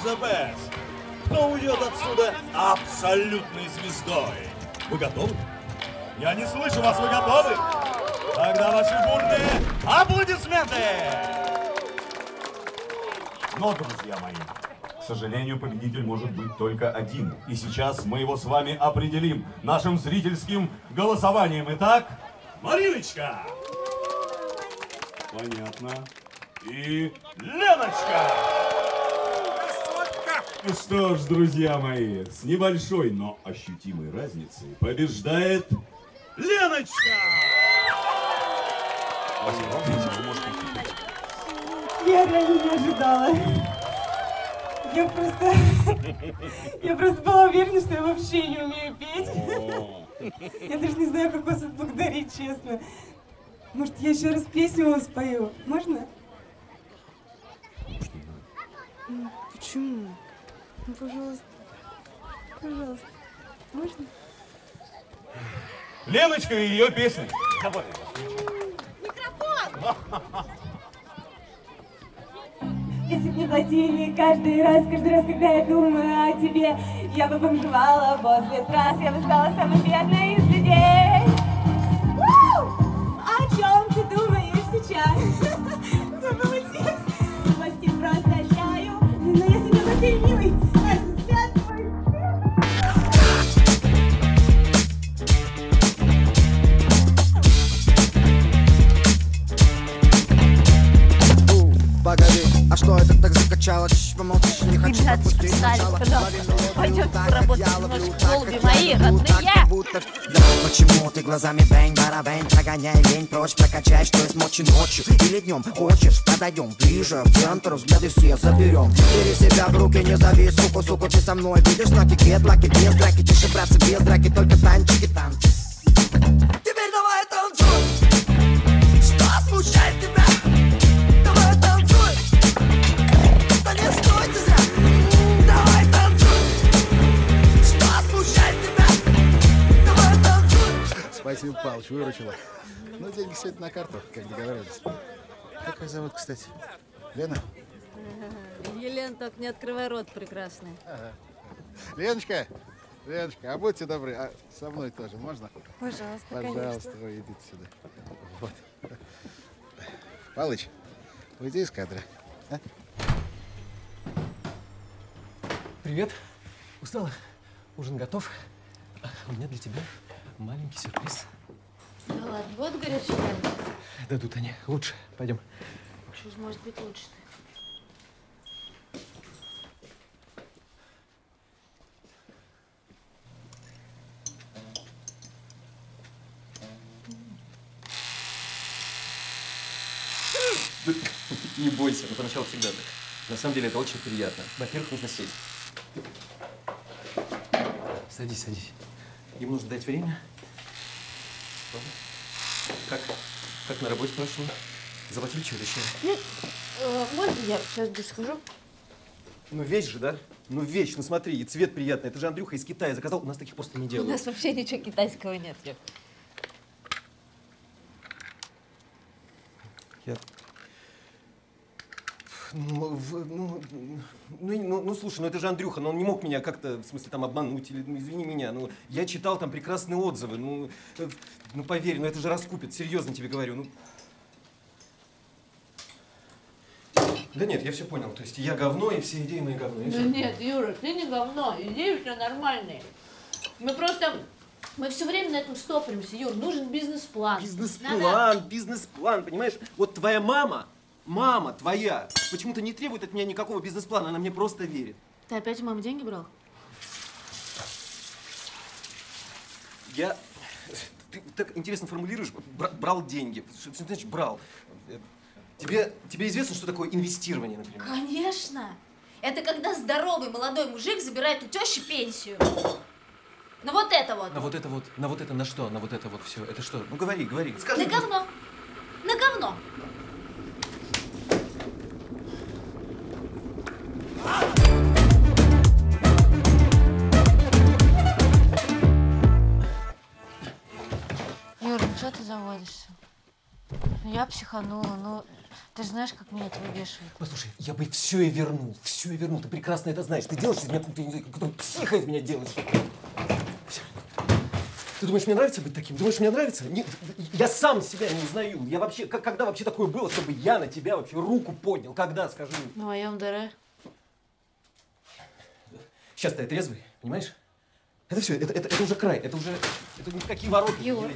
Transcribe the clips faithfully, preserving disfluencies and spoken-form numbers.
the best. Кто уйдет отсюда абсолютной звездой? Вы готовы? Я не слышу вас, вы готовы? Тогда ваши бурные аплодисменты! Но, друзья мои, к сожалению, победитель может быть только один. И сейчас мы его с вами определим нашим зрительским голосованием. Итак, Мариночка! Понятно. И Леночка! Ну что ж, друзья мои, с небольшой, но ощутимой разницей побеждает Леночка! Я реально не ожидала. Я просто... Я просто была уверена, что я вообще не умею петь. Я даже не знаю, как вас отблагодарить, честно. Может, я еще раз песню вам спою? Можно? Почему? Ну, пожалуйста. Пожалуйста. Можно? Леночка и ее песни. Давай. Микрофон! Если б не платили каждый раз, каждый раз, когда я думаю о тебе, я бы бомжевала возле трасс, я бы стала самой бедной из людей. О чем ты думаешь сейчас? Забыла текст. Власти просто чаю, но я себе платил, милый. Погоди, а что это так закачало? Чуть помолчишь, не хочу Ребят, пропустить пожалуйста, начало. пойдемте поработать немножко, голуби мои, родные. Да почему ты глазами бэнь-барабэнь? Прогоняй лень, прочь прокачай, что есть мочи ночью или днем. Хочешь, подойдем ближе, в центр, взгляды все заберем. Бери себя в руки, не зови, суку, суку, ты со мной. Видишь знаки, кедлаки, без драки, тише, братцы, без драки, только танчики, танцы. Теперь давай танцуй. Что смущает тебя? Спасибо, Павлович, выручила. Ну, деньги сегодня на карту, как договорились. Как вас зовут, кстати? Лена? Елена, только не открывай рот, прекрасный. Ага. Леночка, Леночка, а будьте добры, а со мной тоже можно? Пожалуйста, Пожалуйста, конечно. вы идите сюда. Вот. Палыч, уйди из кадра. А? Привет. Устала? Ужин готов? У меня для тебя маленький сюрприз. Да ладно, вот горячий вариант. Дадут они. Лучше. Пойдем. Что ж может быть лучше-то? Не бойся, но поначалу всегда так. На самом деле это очень приятно. Во-первых, нужно сесть. Садись, садись. Им нужно дать время. Как? Как на работе прошло? Заплатили что-то еще? Нет, э, можно я сейчас быстро схожу? Ну вещь же, да? Ну вещь, ну смотри, и цвет приятный. Это же Андрюха из Китая заказал, у нас таких просто не У делают. нас вообще ничего китайского нет. Ёп. Я... Ну, в, ну, ну, ну, ну, слушай, ну это же Андрюха, но он не мог меня как-то, в смысле, там обмануть или, ну, извини меня, ну, я читал там прекрасные отзывы, ну, э, ну, поверь, ну это же раскупит, серьезно тебе говорю, ну. Да нет, я все понял, то есть я говно, и все идеи мои говно, и Да все. нет, Юра, ты не говно, идеи все нормальные. Мы просто, мы все время на этом стопоримся, Юр, нужен бизнес-план. Бизнес-план, Надо... бизнес-план, понимаешь? Вот твоя мама, мама твоя, почему-то не требует от меня никакого бизнес-плана, она мне просто верит. Ты опять у мамы деньги брал? Я... Ты так интересно формулируешь, бра брал деньги. Что, что значит брал? Тебе, тебе известно, что такое инвестирование, например? Конечно! Это когда здоровый молодой мужик забирает у тещи пенсию. На вот это вот. На вот это вот, на вот это на что? На вот это вот все. Это что? Ну говори, говори. Скажи. На говно. На говно. Юр, ну что ты заводишься? Я психанула, ну Ты же знаешь, как меня это выбешивает. Послушай, я бы все и вернул, все и вернул. Ты прекрасно это знаешь. Ты делаешь из меня какого-то психа из меня делаешь. Ты думаешь, мне нравится быть таким? Думаешь, мне нравится? Не, я сам себя не узнаю. Я вообще, как, когда вообще такое было, чтобы я на тебя вообще руку поднял? Когда, скажи? В моем дыре. Сейчас ты трезвый, понимаешь? Это все, это, это, это уже край, это уже, это ни в какие ворота. Юра.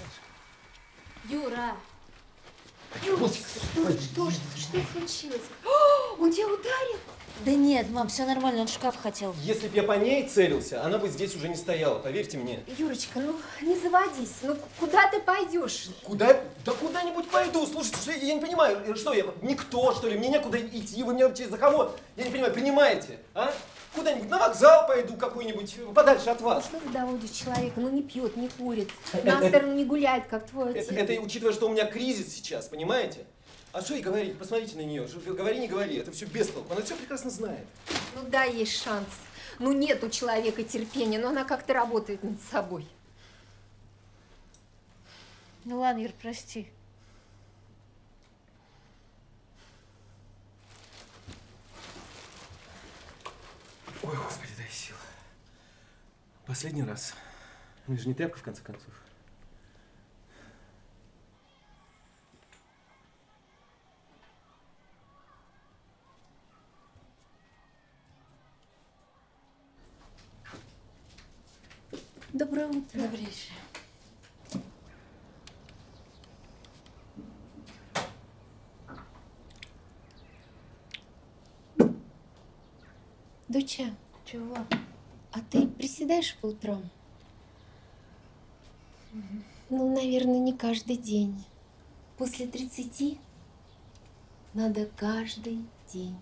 Юра. Юра, что, что, что случилось? О, он тебя ударил? Да нет, мам, все нормально, он в шкаф хотел. Если бы я по ней целился, она бы здесь уже не стояла, поверьте мне. Юрочка, ну не заводись, ну куда ты пойдешь? Куда? Да куда-нибудь пойду, слушайте, что, я не понимаю, что я, никто, что ли, мне некуда идти, вы меня вообще за кого? Я не понимаю, понимаете, а? Куда-нибудь на вокзал пойду какой-нибудь, подальше от вас. Ну что ты доводишь человека, ну не пьет, не курит, на сторону не гуляет, как твой отец. Это, это учитывая, что у меня кризис сейчас, понимаете? А что ей говорить? Посмотрите на нее. Говори, не говори. Это все бестолку. Она все прекрасно знает. Ну дай ей шанс. Ну нет у человека терпения, но она как-то работает над собой. Ну ладно, Юр, прости. Ой, Господи, дай сил. Последний раз. Мы же не тряпка, в конце концов. Доброе утро. Добрейшее. Доча, Чего? а ты приседаешь по утрам? Угу. Ну, наверное, не каждый день. После тридцати надо каждый день.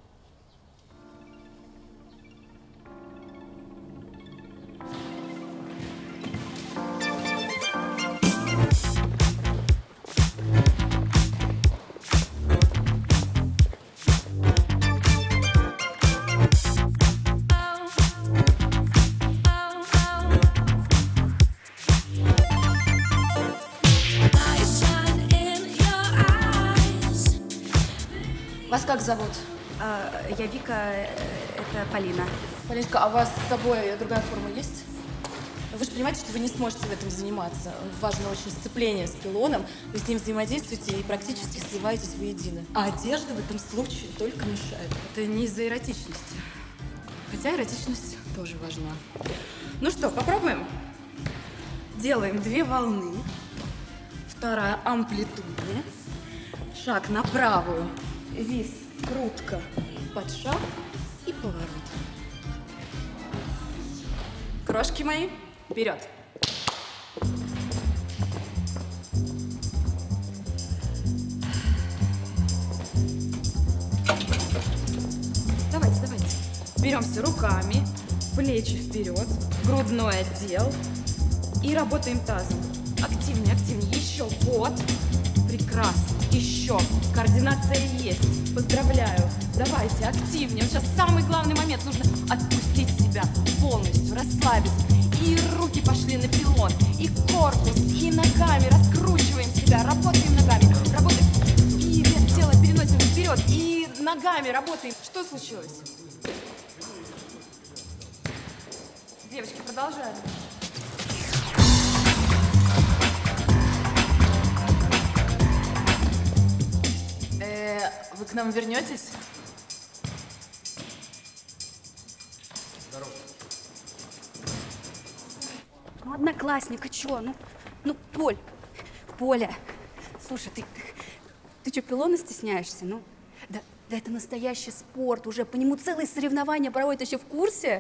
Вас как зовут? А, я Вика, это Полина. Полинка, а у вас с собой другая форма есть? Вы же понимаете, что вы не сможете в этом заниматься. Важно очень сцепление с пилоном. Вы с ним взаимодействуете и практически сливаетесь воедино. А одежда в этом случае только мешает. Это не из-за эротичности. Хотя эротичность тоже важна. Ну что, попробуем? Делаем две волны. Вторая амплитудная. Шаг на правую. Вис, крутка, под шаг и поворот. Крошки мои, вперед! Давайте, давайте. Беремся руками, плечи вперед, грудной отдел и работаем тазом. Активнее, активнее. Еще, вот. Прекрасно. Еще. Координация есть. Поздравляю. Давайте, активнее. Вот сейчас самый главный момент. Нужно отпустить себя полностью, расслабить. И руки пошли на пилон, и корпус, и ногами раскручиваем себя. Работаем ногами. Работаем. И вес тела переносим вперед. И ногами работаем. Что случилось? Девочки, продолжаем. Вы к нам вернетесь? Здорово. Ну, одноклассника, чё? Ну, ну, Поль, Поля, слушай, ты, ты чё, пилона стесняешься? Ну, да, да это настоящий спорт, уже по нему целые соревнования проводят, еще в курсе?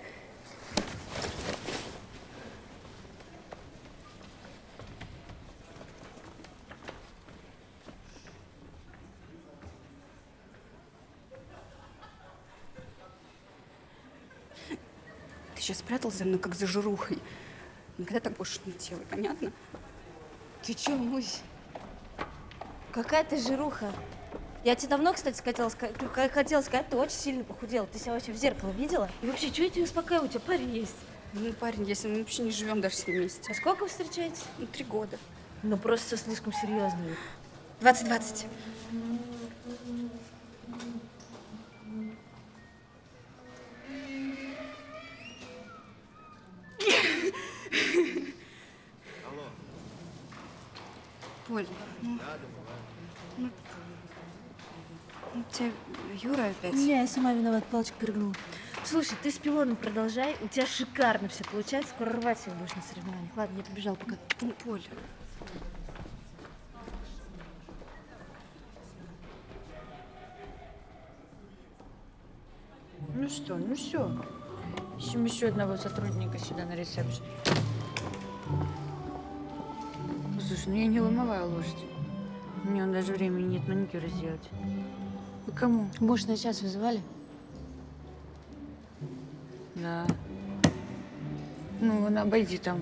Сейчас спрятался за мной, как за жирухой. Никогда так больше не делай, понятно? Ты чё, Мусь? Какая ты жируха? Я тебе давно, кстати, хотела, хотела сказать, ты очень сильно похудела. Ты себя вообще в зеркало видела? И вообще, что я тебя успокаиваю? У тебя парень есть. Ну, парень, если мы вообще не живем даже с ним вместе. А сколько вы встречаетесь? Ну, три года. Ну, просто все слишком серьезно. Двадцать-двадцать. Поль, ну, ну, ну, тебя Юра опять. Не, я сама виновата, палочку перегнула. Слушай, ты с пилоном продолжай, у тебя шикарно все получается, скоро рвать его будешь на соревнованиях. Ладно, я побежала пока. Ну, Поль. Ну что, ну все. Ищем еще одного сотрудника сюда на ресепшн. Ну, слушай, ну я не ломовая лошадь. У меня даже времени нет маникюра сделать. Вы кому? Муж на час вызывали? Да. Ну, вон, обойди там.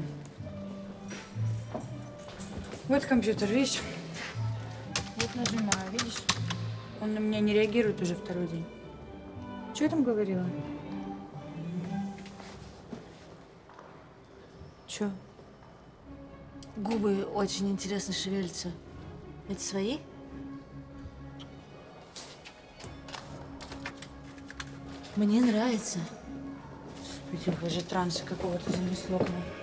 Вот компьютер, видишь? Вот нажимаю, видишь? Он на меня не реагирует уже второй день. Что я там говорила? Чё? Губы очень интересно шевелятся. Это свои? Мне нравится. Господи, боже, транса какого-то занесло к нам.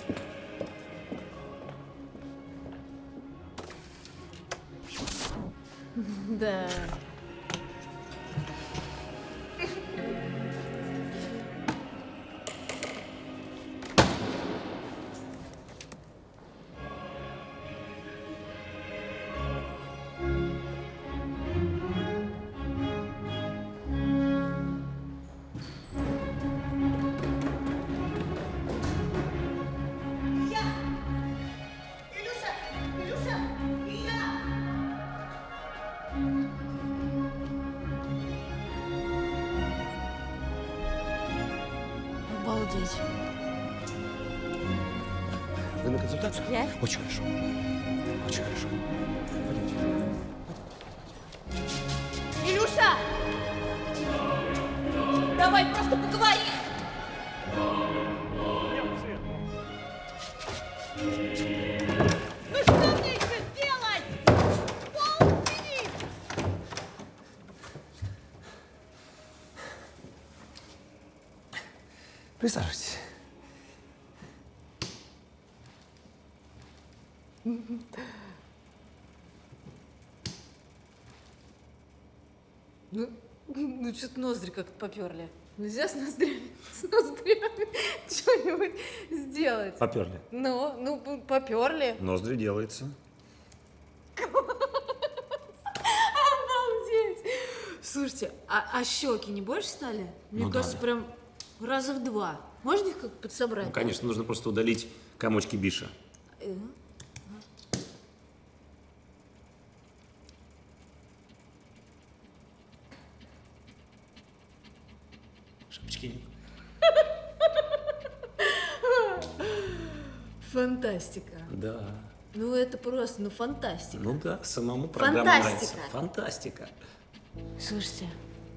Да. Обалдеть. Вы на консультацию? Я? Очень хорошо. Очень хорошо. Пойдемте. Илюша! Давай просто поговорим! Ну что мне еще делать? Пол сидит! Присаживайтесь. Ну, ну что-то ноздри как-то поперли. Нельзя с ноздрями, с ноздрями что-нибудь сделать. Поперли. Ну, ну, поперли. Ноздри делается. Обалдеть! Слушайте, а, а щеки не больше стали? Мне Ну, кажется, да. прям раза в два. Можно их как подсобрать? Ну, конечно, нужно просто удалить комочки биша. Э, Шапочки нет. Фантастика. Да. Ну это просто, ну фантастика. Ну да, самому программа Фантастика. нравится. Фантастика. Слушайте,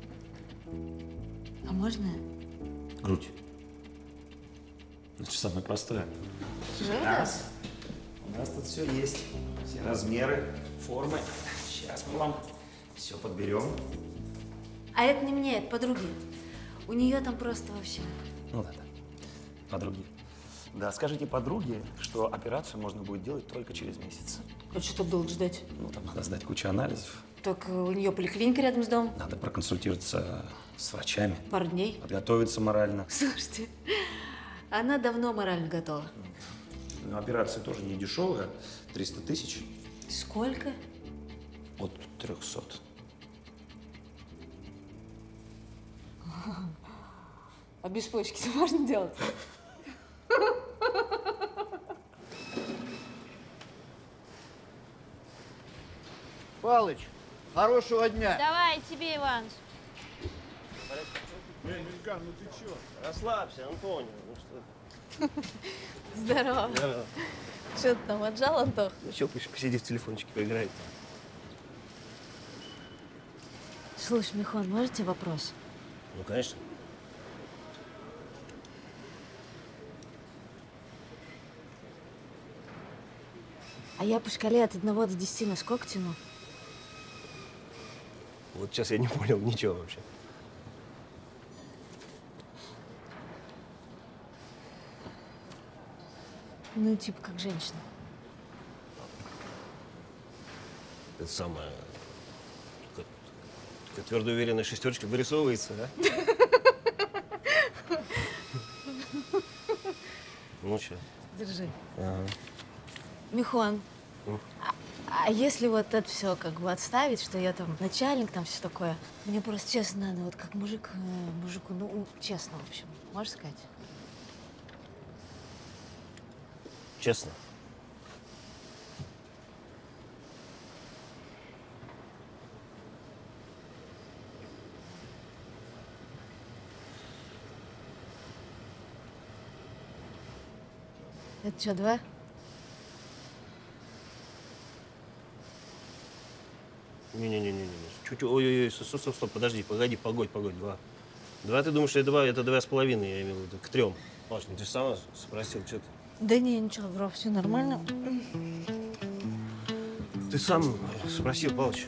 а можно? Грудь. Это же самое простое. Жена? Раз. У нас тут все есть. Все размеры, формы. Сейчас мы вам все подберем. А это не мне, это подруги. У нее там просто вообще. Ну да, да. Подруги. Да, скажите подруге, что операцию можно будет делать только через месяц. А что так долго ждать? Ну, там надо сдать кучу анализов. Так э, у нее поликлиника рядом с домом. Надо проконсультироваться с врачами. Пару дней. Подготовиться морально. Слушайте, она давно морально готова. Но операция тоже не дешевая. триста тысяч. Сколько? От трехсот. А без почки можно делать? Палыч, хорошего дня. Давай, тебе, Иваныч. Эй, Мильган, ну ты чё? Расслабься, Антонио. Ну что ты? Здорово. Здорово. Что ты там, отжал, Антох? Ну чё, пусть посиди в телефончике, поиграет. Слушай, Михон, может тебе вопрос? Ну, конечно. А я по шкале от одного до десяти на сколько тяну? Вот сейчас я не понял ничего вообще. Ну, типа как женщина. это самое, такая твердо уверенная шестерочка вырисовывается, да? Ну что? Держи. Ага. Михон, Ну? а, а если вот это все как бы отставить, что я там начальник, там все такое, мне просто честно надо, вот как мужик, э, мужику, ну, честно, в общем, можешь сказать? Честно. Это что, два? Не-не-не-не-не. Чуть, ой-ой-ой, стоп, стоп, стоп, подожди, погоди, погодь, погодь, два. Два, ты думаешь, что это два, это два с половиной, я имел в виду, к трем. Паш, ну ты же сама спросил, что ты. Да не, ничего, бро, все нормально. Ты сам спросил, Палыч.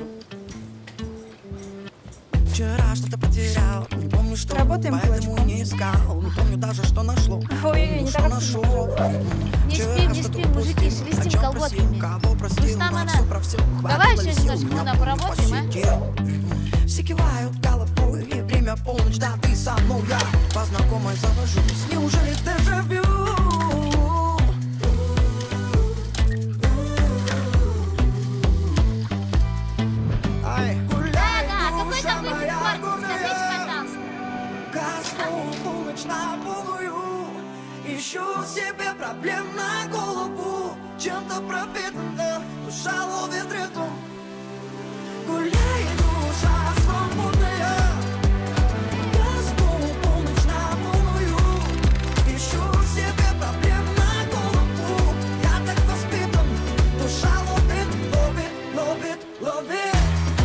Вчера что-то потерял, не помню, что. Работаем поэтому не искал, не помню даже, что нашло. Ой, не так нашел. Не спим, не спим, мужики, шелестим колготками. Пусть нам она. Давай еще немножко туда поработаем, а? Все кивают головой, время полночь, да ты со мной, я по знакомой завожусь. Неужели дежавю? Ай, гуляй, душа моя, гуляй. Каждую полночь на полную ищу себе проблем на голову. Чем-то пропитана, душа ловит ритм. Гуляй, душа свободная. Каждую полночь на полную ищу себе проблем на голову. Я так воспитан, душа ловит, ловит, ловит, ловит.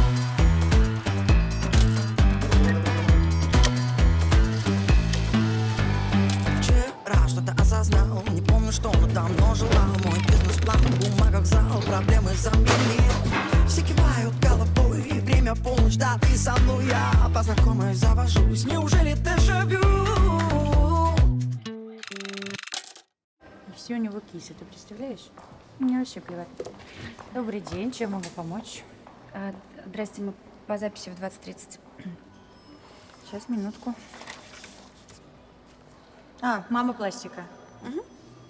Вчера что-то осознал, не помню, что, но давно желал. Мой бизнес-план в бумагах зал, проблемы заменил. Все кивают головой, время полночь, да ты со мной, я по знакомой завожусь. Неужели дежавю? Все у него киси, ты представляешь? Мне вообще плевать. Добрый день, чем могу помочь? А, здрасте, мы по записи в двадцать тридцать. Сейчас, минутку. А, мама пластика. Угу.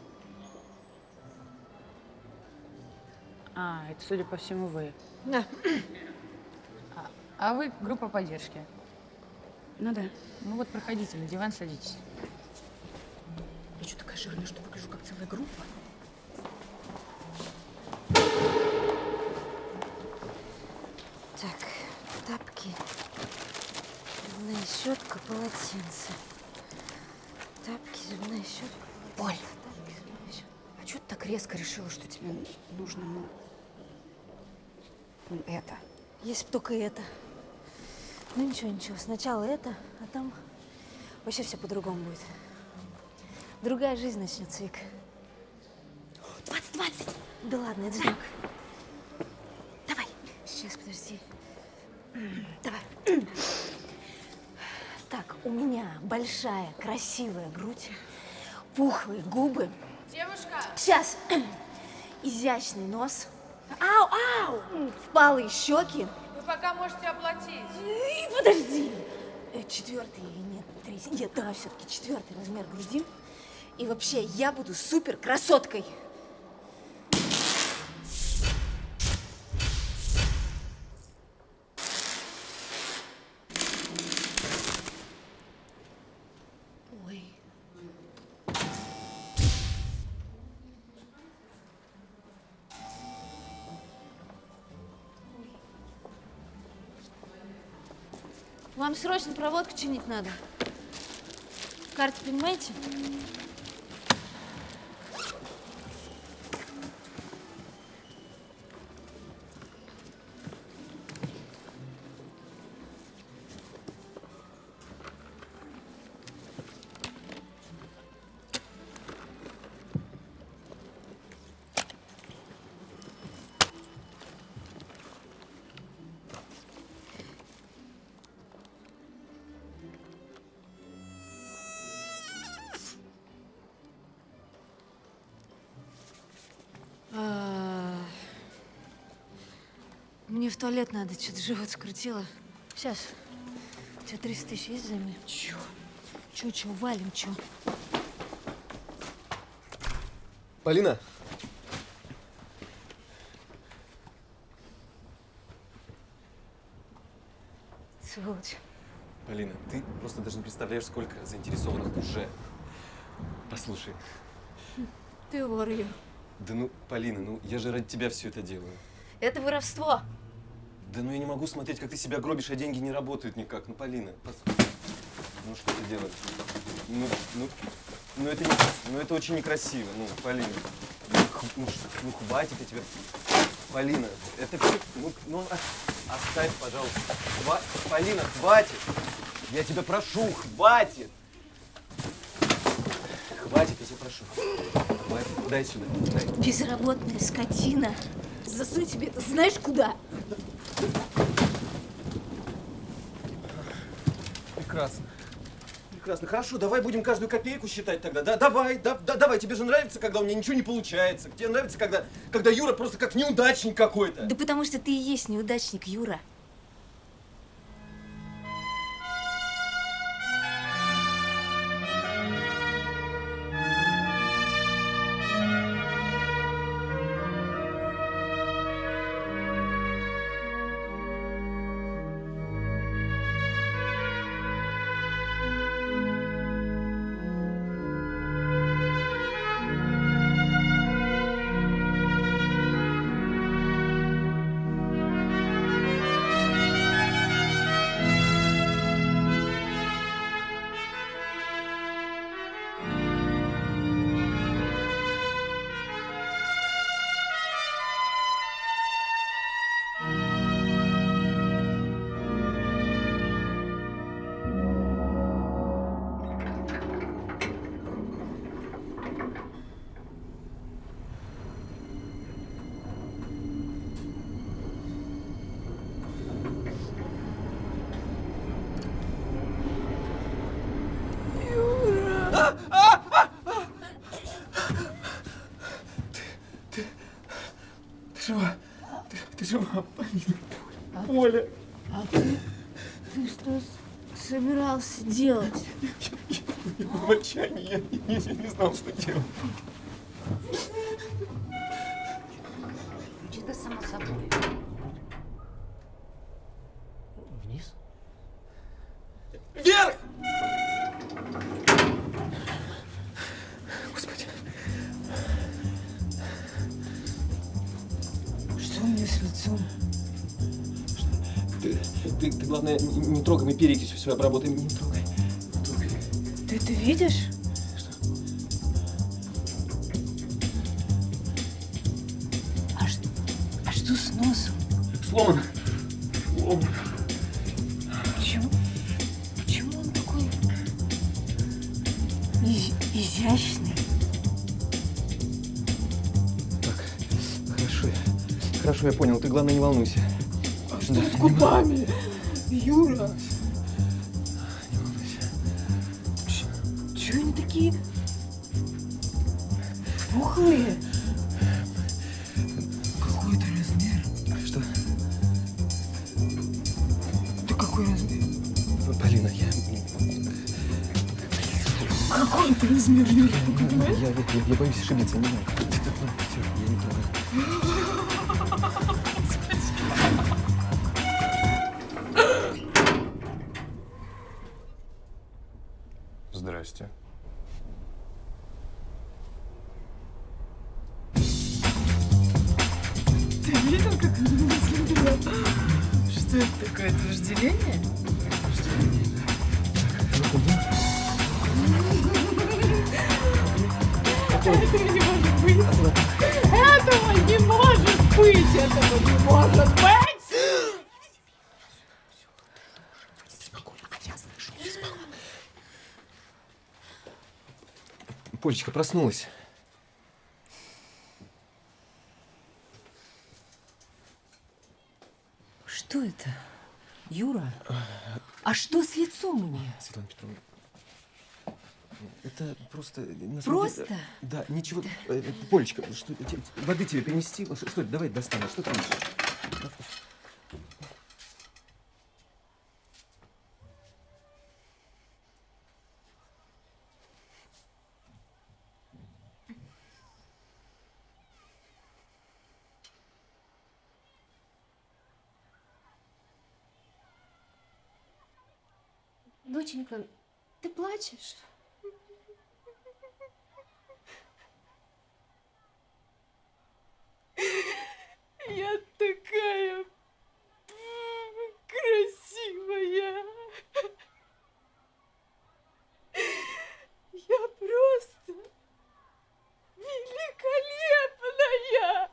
А, это, судя по всему, вы. Да. А, а вы группа поддержки? Ну да. Ну вот, проходите, на диван садитесь. Я что, такая жирная, что выгляжу как целая группа? Так, тапки, зубная щетка, полотенце. Тапки, зубная щетка. Оль, а что ты так резко решила, что тебе нужно, ну, ну это? Если б только это. Ну ничего, ничего, сначала это, а там вообще все по-другому будет. Другая жизнь начнется, Вик. двадцать двадцать! Да ладно, это знак. Давай. Сейчас, подожди. Давай. Так, у меня большая, красивая грудь, пухлые губы. Девушка! Сейчас. Изящный нос. Ау, ау! Впалые щеки. Вы пока можете оплатить. И подожди. Э, Четвертый, нет, третий. Нет, давай все-таки четвертый размер груди. И вообще, я буду супер красоткой. Ой. Вам срочно проводку чинить надо. Карты понимаете? Мне в туалет надо, что-то живот скрутило. Сейчас. У тебя триста тысяч есть взаймы? Чё? Чё, чё, валим, чё? Полина! Сволочь. Полина, ты просто даже не представляешь, сколько заинтересованных уже. Послушай. Ты вор, Ю. Да ну, Полина, ну я же ради тебя все это делаю. Это воровство. Да ну я не могу смотреть, как ты себя гробишь, а деньги не работают никак. Ну, Полина, пос... ну что ты делаешь? Ну, ну, ну, это не, ну это очень некрасиво. Ну, Полина, ну, ну, что, ну хватит я тебя. Полина, это все, ну, ну оставь, пожалуйста. Хва... Полина, хватит. Я тебя прошу, хватит. Хватит, я тебя прошу. Хватит, дай сюда, дай. Безработная скотина. Засунь тебе это знаешь куда? Прекрасно. Прекрасно. Хорошо, давай будем каждую копейку считать тогда. Да, давай, да, да, давай. Тебе же нравится, когда у меня ничего не получается. Тебе нравится, когда, когда Юра просто как неудачник какой-то. Да потому что ты и есть неудачник, Юра. Жива. Ты, ты жива, Полина. А, Оля. А ты, ты что собирался делать? Я, я, я был в отчаянии, я, я, я не знал, что делать. Это само собой. Вниз? Вверх! Господи. Что у меня с лицом? Ты, ты, ты главное, не, не трогай, мы перекись все обработаем. Не трогай. Не трогай. Ты это видишь? Что? А что, а что с носом? Сломан. Сломан. Почему? Почему он такой из, изящный? Так, хорошо. Хорошо, я понял. Ты, главное, не волнуйся. А что с губами? Юра! Не волнуйся. Чего они такие пухлые? Какой это размер? Что? Да какой размер? Полина, я... Какой это размер, Юра? Ты Я, понимаешь? я, я, я боюсь ошибиться, не знаю. Все, я не трогаю. Здрасте. Ты видел, как она меня смотрела? Что это такое? Это вожделение? Этого не может быть! Этого не может быть! Этого не может быть! Полечка проснулась. Что это? Юра? А что с лицом у нее? Светлана Петровна, это просто... на самом Просто? деле, да, ничего... Э, Полечка, что, те- воды тебе принести? Что, что это? Давай достанем. Что ты ищешь? Доченька, ты плачешь? Я такая красивая. Я просто великолепная.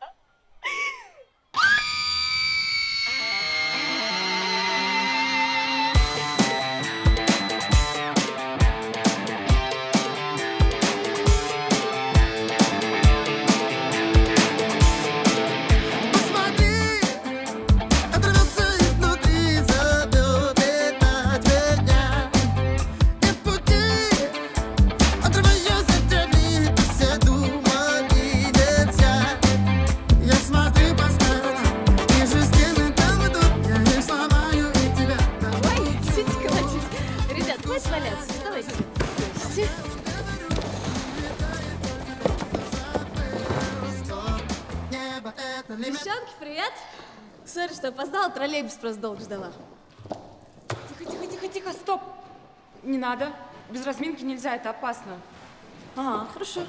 Девчонки, привет! Сори, что опоздала, троллейбус просто долго ждала. Тихо, тихо, тихо, тихо, стоп! Не надо. Без разминки нельзя, это опасно. А, хорошо.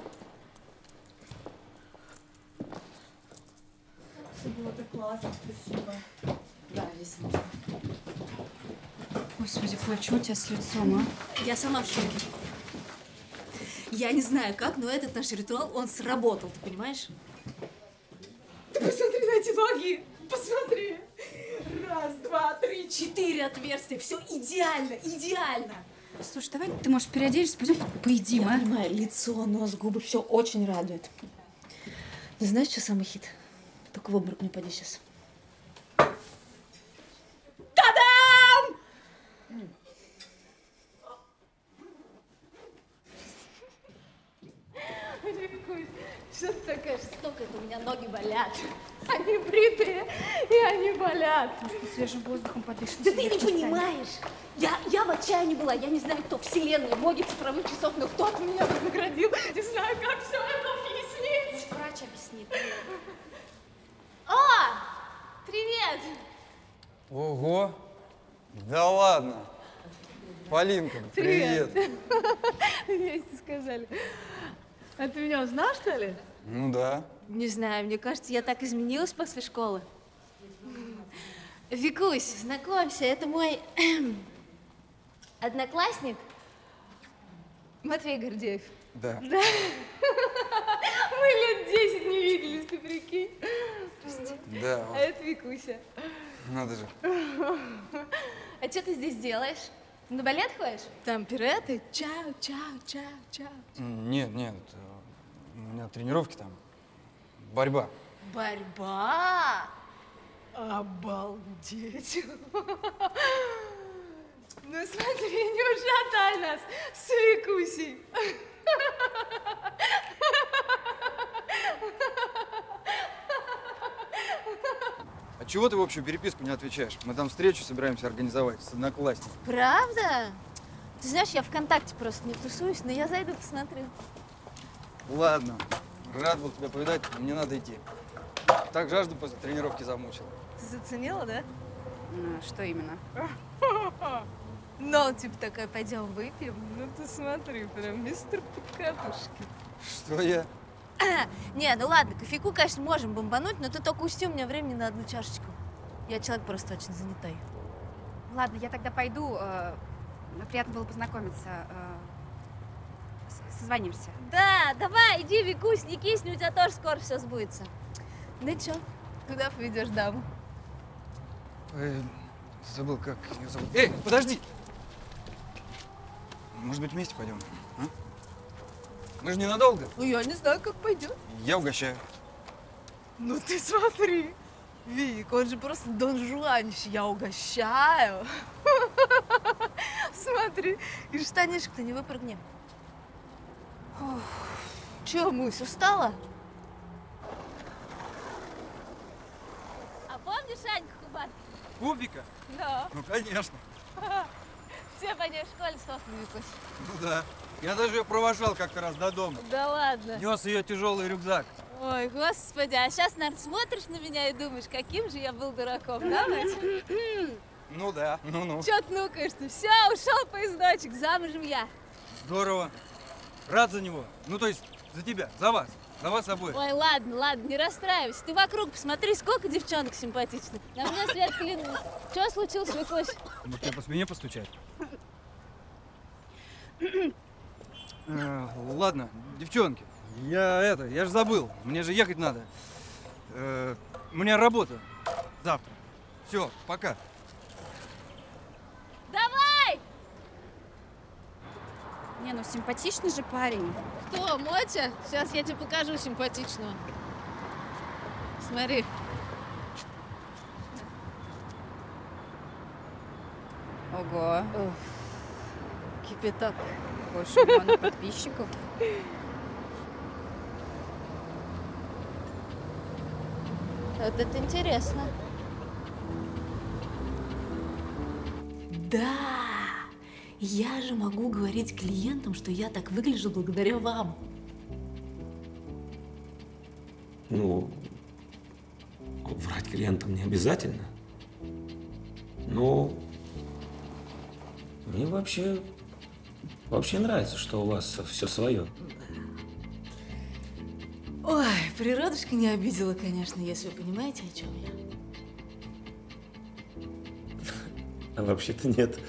Все было так классно, спасибо. Да, весело. Господи, Коль, что у тебя с лицом, а? Я сама в шоке. Я не знаю как, но этот наш ритуал, он сработал, ты понимаешь? Ты посмотри на эти ноги! Посмотри! Раз, два, три, четыре отверстия. Все идеально, идеально. Слушай, давай ты, может, переоденешься, пойдем поедим, Я а? понимаю, лицо, нос, губы, все очень радует. Ты знаешь, что самый хит? Только в обморок не упади сейчас. Та-дам! Что ты такая жестокая? У меня ноги болят. Они бритые, и они болят. Может, ты свежим воздухом подышишь? Да ты не понимаешь. Я, я в отчаянии была. Я не знаю, кто. Вселенная, боги цифровых часов, но кто-то меня вознаградил. Не знаю, как все это объяснить. Врач объяснит. О! Привет! Ого! Да ладно! Полинка, привет! Вместе сказали. А ты меня узнал, что ли? Ну да. Не знаю, мне кажется, я так изменилась после школы. Викусь, знакомься, это мой одноклассник Матвей Гордеев. Да. Да. Мы лет десять не виделись, ты прикинь. Да. А это Викуся. Надо же. А что ты здесь делаешь? На балет ходишь? Там пируэты. Чао, чао, чао, чао. Нет, нет, у меня тренировки там. Борьба. Борьба? Обалдеть. Ну смотри, не ушатай нас с Викусей. А чего ты в общую переписку не отвечаешь? Мы там встречу собираемся организовать с одноклассниками. Правда? Ты знаешь, я ВКонтакте просто не тусуюсь, но я зайду, посмотрю. Ладно, рад был тебя повидать, но мне надо идти. Так жажду после тренировки замучила. Ты заценила, да? Ну, что именно? Ну, типа такая, пойдем выпьем. Ну ты смотри, прям мистер Подкатушки. Что я? Не, ну ладно, кофейку, конечно, можем бомбануть, но ты только учти, у меня времени на одну чашечку. Я человек просто очень занятой. Ладно, я тогда пойду. э, Приятно было познакомиться. э, с- Созвонимся. Да, давай, иди, Викусь, не кисни, у тебя тоже скоро все сбудется. Ну чё, куда поведешь даму? Э, забыл, как ее зовут. Эй, подожди! Может быть, вместе пойдем? А? Мы же ненадолго. Ну, я не знаю, как пойдет. Я угощаю. Ну ты смотри, Вик, он же просто Дон Жуанище, я угощаю. Смотри, и штанишек-то не выпрыгни. Фух. Чё, Мусь, устала? А помнишь Аньку Кубан? Кубика? Да. Ну, конечно. Все по ней в школе сохли, Викусь. Ну да. Я даже ее провожал как-то раз до дома. Да ладно. Нес ее тяжелый рюкзак. Ой, господи, а сейчас, наверное, смотришь на меня и думаешь, каким же я был дураком, да, Надь? Ну да, ну-ну. Чё ты нукаешься? Все, ушел поездочек, замужем я. Здорово. Рад за него. Ну, то есть, за тебя, за вас. За вас обоих. Ой, ладно, ладно, не расстраивайся. Ты вокруг посмотри, сколько девчонок симпатичных. На мне свет клянусь. Что случилось, Викусь? Вот тебя по спине постучать. Э, ладно, девчонки, я это, я же забыл. Мне же ехать надо. Э, у меня работа завтра. Все, пока. Давай! Не, ну симпатичный же парень. Кто, Мотя? Сейчас я тебе покажу симпатичного. Смотри. Ого. Уф. Кипяток. Больше миллиона подписчиков. Вот это интересно. Да, я же могу говорить клиентам, что я так выгляжу благодаря вам. Ну, врать клиентам не обязательно. Но мне вообще, вообще нравится, что у вас все свое. Ой, природушка не обидела, конечно, если вы понимаете, о чем я. А вообще-то нет.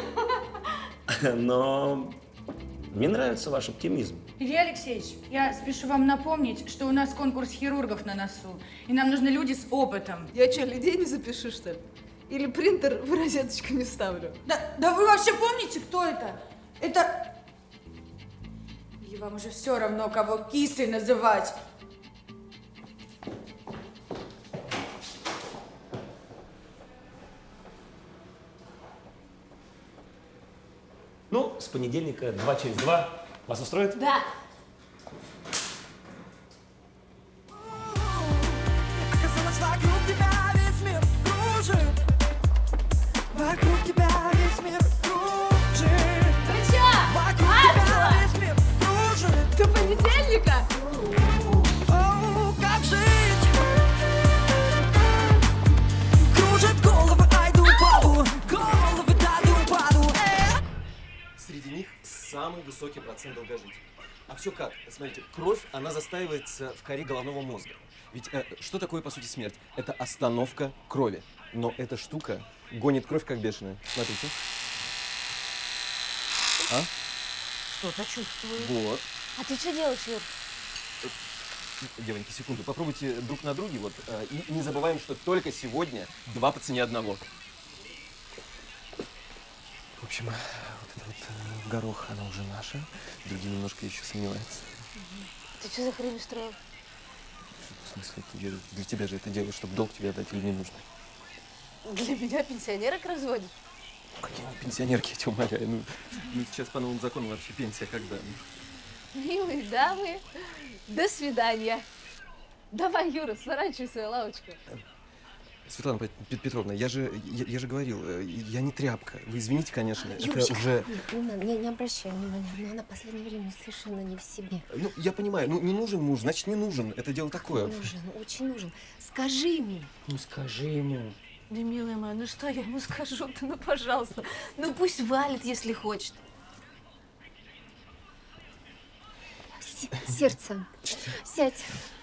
Но мне нравится ваш оптимизм. Илья Алексеевич, я спешу вам напомнить, что у нас конкурс хирургов на носу, и нам нужны люди с опытом. Я что, людей не запишу, что ли? Или принтер в розеточку не вставлю? Да, да вы вообще помните, кто это? Это... Или вам уже все равно, кого кисой называть? Ну, с понедельника два через два. Вас устроит? Да. Оказалось, вокруг тебя весь мир кружит. Вокруг тебя весь мир кружит. Вы чё? Вокруг тебя весь мир кружит. До понедельника? Оу, как жить? Кружит головы, айду паду. Головы, даду, паду. Среди них самый высокий процент долгожителей. А все как? Смотрите, кровь, она застаивается в коре головного мозга. Ведь э, что такое, по сути, смерть? Это остановка крови. Но эта штука гонит кровь как бешеная. Смотрите. А? Что-то чувствую. Вот. А ты что делаешь, Юр? Девоньки, секунду. Попробуйте друг на друге. Вот, э, и не забываем, что только сегодня два по цене одного. В общем, вот это вот э, горох, она уже наша. Другие немножко еще сомневаются. Ты что за хрень устроил? В смысле, ты, для тебя же это дело, чтобы долг тебе отдать или не нужно? Для меня пенсионерок разводят. Какие вы пенсионерки, я тебя умоляю. Ну, ну, сейчас по новому закону вообще пенсия когда? Милые дамы, до свидания. Давай, Юра, сворачивай свою лавочку. Светлана Пет- Петровна, я же, я, я же говорил, э, я не тряпка. Вы извините, конечно, Юрочка, это уже… Не, не, не, не обращай внимания, но она в последнее время совершенно не в себе. Ну, я понимаю, ну, не нужен муж, значит, не нужен. Это дело такое. Нужен, очень нужен. Скажи ему. Ну, скажи ему. Да, милая моя, ну что я ему скажу-то, ну пожалуйста. Ну пусть валит, если хочет. С- сердце. Сядь.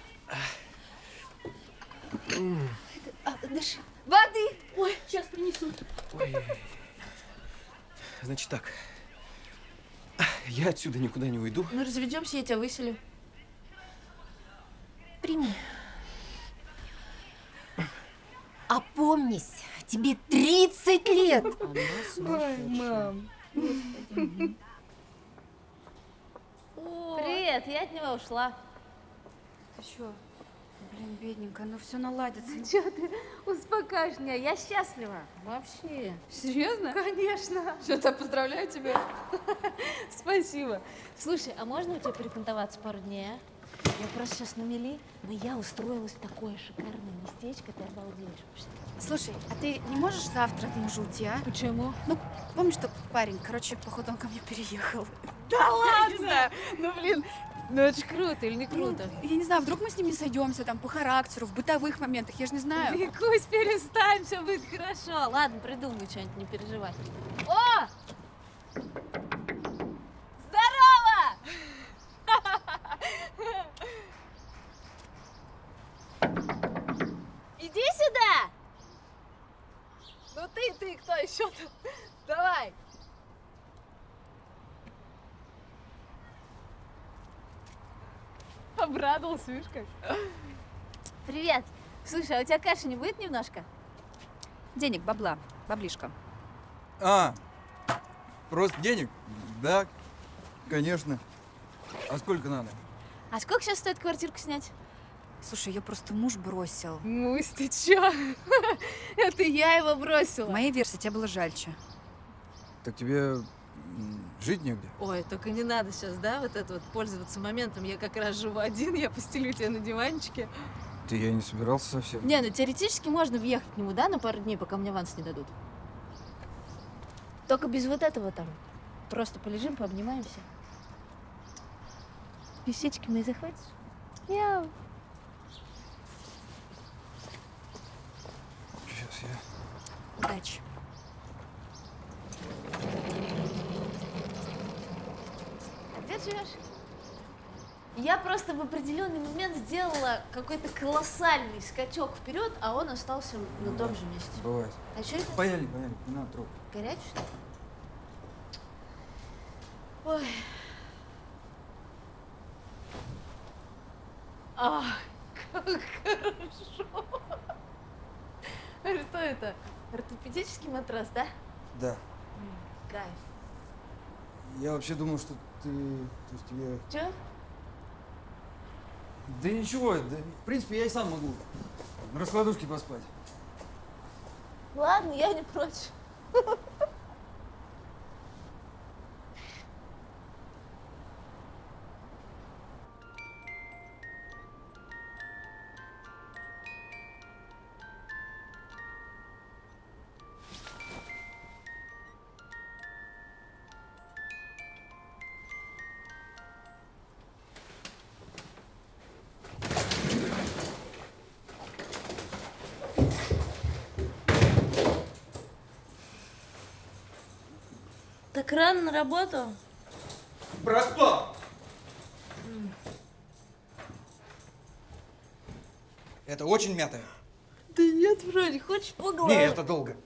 А, дыши. Воды! Ой, сейчас принесу. Ой. Значит так, я отсюда никуда не уйду. Ну разведемся, я тебя выселю. Прими. Опомнись, тебе тридцать лет. Ой, мам. Привет, я от него ушла. Ты что? Блин, бедненькая, ну все наладится. Чего ты успокаиваешь меня? Я счастлива. Вообще. Серьезно? Конечно. Что-то поздравляю тебя. Спасибо. Слушай, а можно у тебя перекантоваться пару дней, а? Я просто сейчас на мели, но я устроилась в такое шикарное местечко, ты обалдеешь вообще. Слушай, а ты не можешь завтра к мужу уйти, а? Почему? Ну, помнишь, что парень, короче, походу, он ко мне переехал. Да Я не знаю. Ну, блин, Ну это ж круто или не круто? Ну, я не знаю, вдруг мы с ним не сойдемся там по характеру, в бытовых моментах, я же не знаю. Викусь, перестань, все будет хорошо. Ладно, придумай что-нибудь, не переживай. О! Здорово! Иди сюда! Ну ты, ты, кто еще тут? Давай! Обрадовался, видишь как? Привет! Слушай, а у тебя каши не будет немножко? Денег, бабла, баблишка. А, просто денег? Да, конечно. А сколько надо? А сколько сейчас стоит квартирку снять? Слушай, ее просто муж бросил. Мусь, ты чё? Это я его бросила. В моей версии тебе было жальче. Так тебе жить негде? Ой, только не надо сейчас, да, вот это вот пользоваться моментом. Я как раз живу один, я постелю тебя на диванчике. Ты я не собирался совсем. Не, ну теоретически можно въехать к нему, да, на пару дней, пока мне аванс не дадут. Только без вот этого там. Просто полежим, пообнимаемся. Писечки мои захватишь? Мяу. Сейчас я... Удачи. Где ты живешь? Я просто в определенный момент сделала какой-то колоссальный скачок вперед, а он остался на том же месте. Бывает. А что это? Паяльник, паяльник, не надо трогать. Горячий, что ли? Ой. А, как хорошо. Что это? Ортопедический матрас, да? Да. М, Кайф. Я вообще думал, что ты... То есть тебе... Че? Да ничего, да, в принципе, я и сам могу на раскладушке поспать. Ладно, я не против. Так рано на работу? Проспал! Это очень мятое? Да нет, вроде. Хочешь по голове? Не, это долго.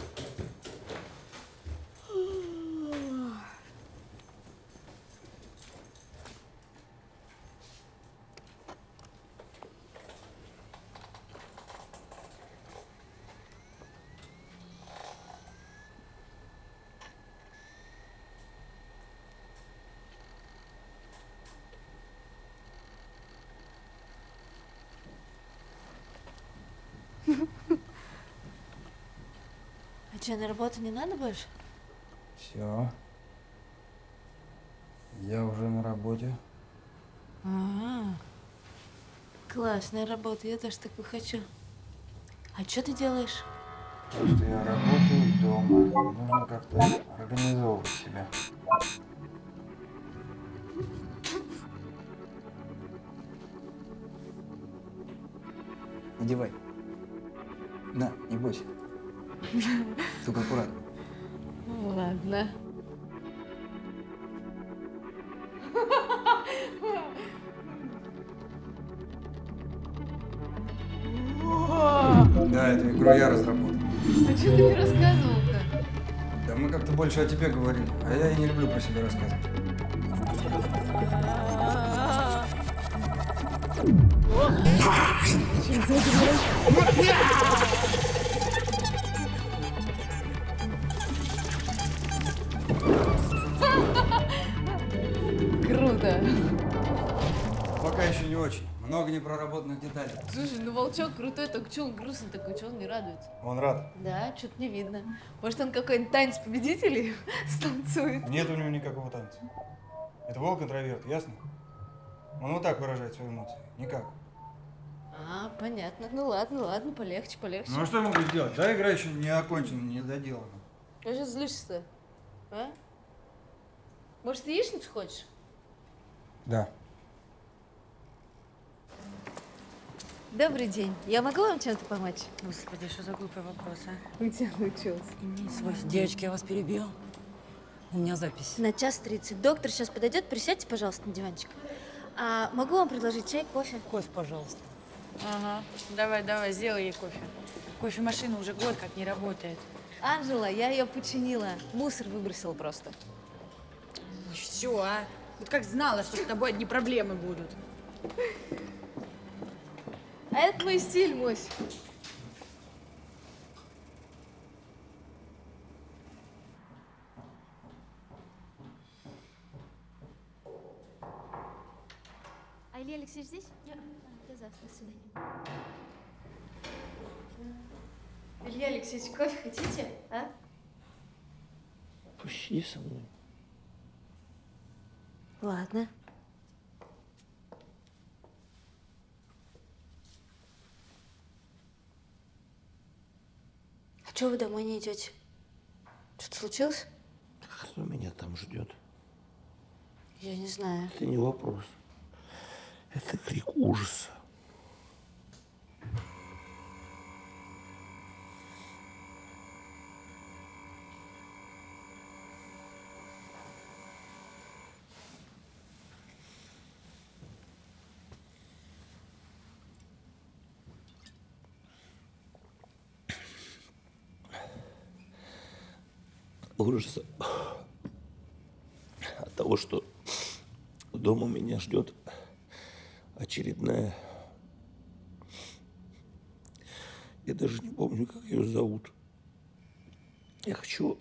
А что, на работу не надо больше? Все. Я уже на работе. А, классная работа, я тоже такую хочу. А что ты делаешь? Просто я работаю дома. Нужно как-то организовывать себя. Надевай. На, не бойся. Только аккуратно. Ладно. Да, эту игру я разработал. А что ты не рассказывал-то? Да мы как-то больше о тебе говорили, а я и не люблю про себя рассказывать. Круто. Пока еще не очень. Много непроработанных деталей. Слушай, ну волчок крутой, только что он грустный такой, что он не радуется? Он рад? Да, что-то не видно. Может, он какой-нибудь танец победителей станцует? Нет у него никакого танца. Это волк-интроверт, ясно? Он вот так выражает свои эмоции. Никак. А, понятно. Ну ладно, ладно, полегче, полегче. Ну а что я могу сделать? Да, игра еще не окончена, не доделана. А что злишься-то? А? Может, яичницу хочешь? Да. Добрый день. Я могу вам чем-то помочь? Господи, что за глупый вопрос, а? Где вы училась? Девочки, я вас перебил. У меня запись. На час тридцать. Доктор сейчас подойдет. Присядьте, пожалуйста, на диванчик. А могу вам предложить чай, кофе? Кофе, пожалуйста. Ага. Давай, давай, сделай ей кофе. Кофемашина уже год как не работает. Анжела, я ее починила. Мусор выбросила просто. Все, а? Вот как знала, что с тобой одни проблемы будут. А это мой стиль, Мусь. А Илья Алексеевич здесь? Нет. До завтра. До свидания. Илья Алексеевич, кофе хотите, а? Пусти со мной. Ладно. А чего вы домой не идете? Что-то случилось? Кто меня там ждет? Я не знаю. Это не вопрос. Это крик ужаса. Ужаса от того, что дома меня ждет очередная. Я даже не помню, как ее зовут. Я хочу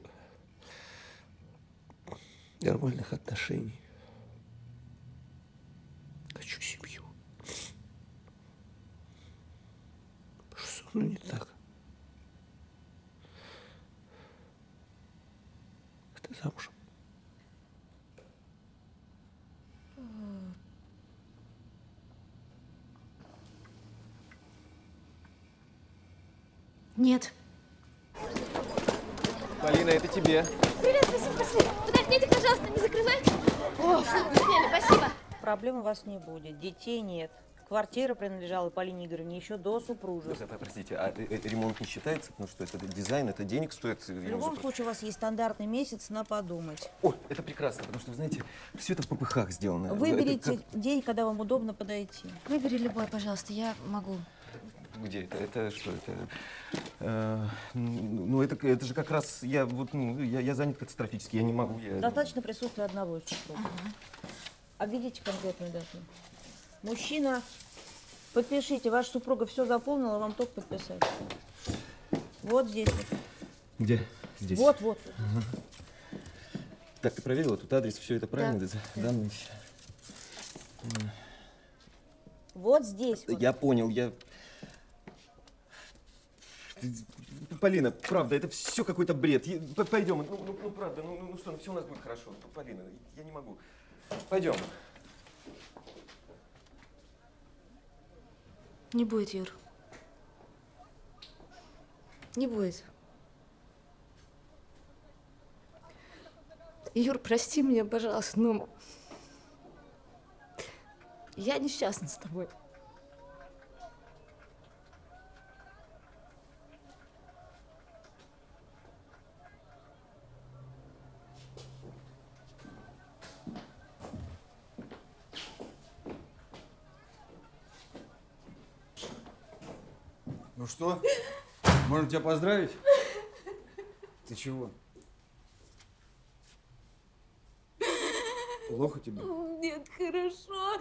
нормальных отношений. Хочу семью. Что со мной не так? Ты замужем? Нет. Полина, это тебе. Привет, спасибо, пошли. Подождите, пожалуйста, не закрывайте. О, успели, спасибо. Проблем у вас не будет, детей нет. Квартира принадлежала Полине Игоревне еще до супружества. Простите, а ремонт не считается, потому что это дизайн, это денег стоит? В любом случае, у вас есть стандартный месяц на подумать. О, это прекрасно, потому что, вы знаете, все это в попыхах сделано. Выберите Это как... день, когда вам удобно подойти. Выбери любой, пожалуйста, я могу. Где это? Это что? Это, э, ну, это, это же как раз я вот, ну, я, я занят катастрофически, я не могу. Я... Достаточно присутствия одного из супругов. Ага. А видите конкретную дату? Мужчина, подпишите, ваша супруга все заполнила, вам только подписать. Вот здесь. Где? Здесь. Вот, вот. Ага. Так, ты проверила тут адрес, все это правильно? Да. Данные. Вот здесь. Вот. Я понял, я... Полина, правда, это все какой-то бред. Пойдем, ну, ну, ну правда, ну, ну что, ну все у нас будет хорошо. Полина, я не могу. Пойдем. Не будет, Юр. Не будет. Юр, прости меня, пожалуйста, но я несчастна с тобой. Ну что, можно тебя поздравить? Ты чего? Плохо тебе? Нет, хорошо.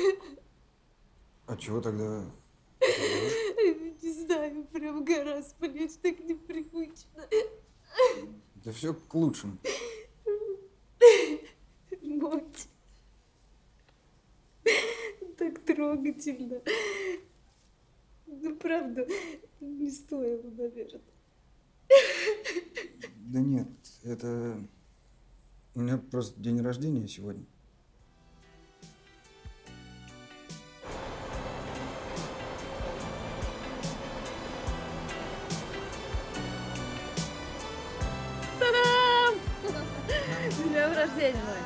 А чего тогда? Не знаю, прям гора с плеч, так непривычно. Да все к лучшему. Моть. Так трогательно. Ну, правда, не стоило, наверное. Да нет, это... У меня просто день рождения сегодня. Та-дам! С днем рождения, мой.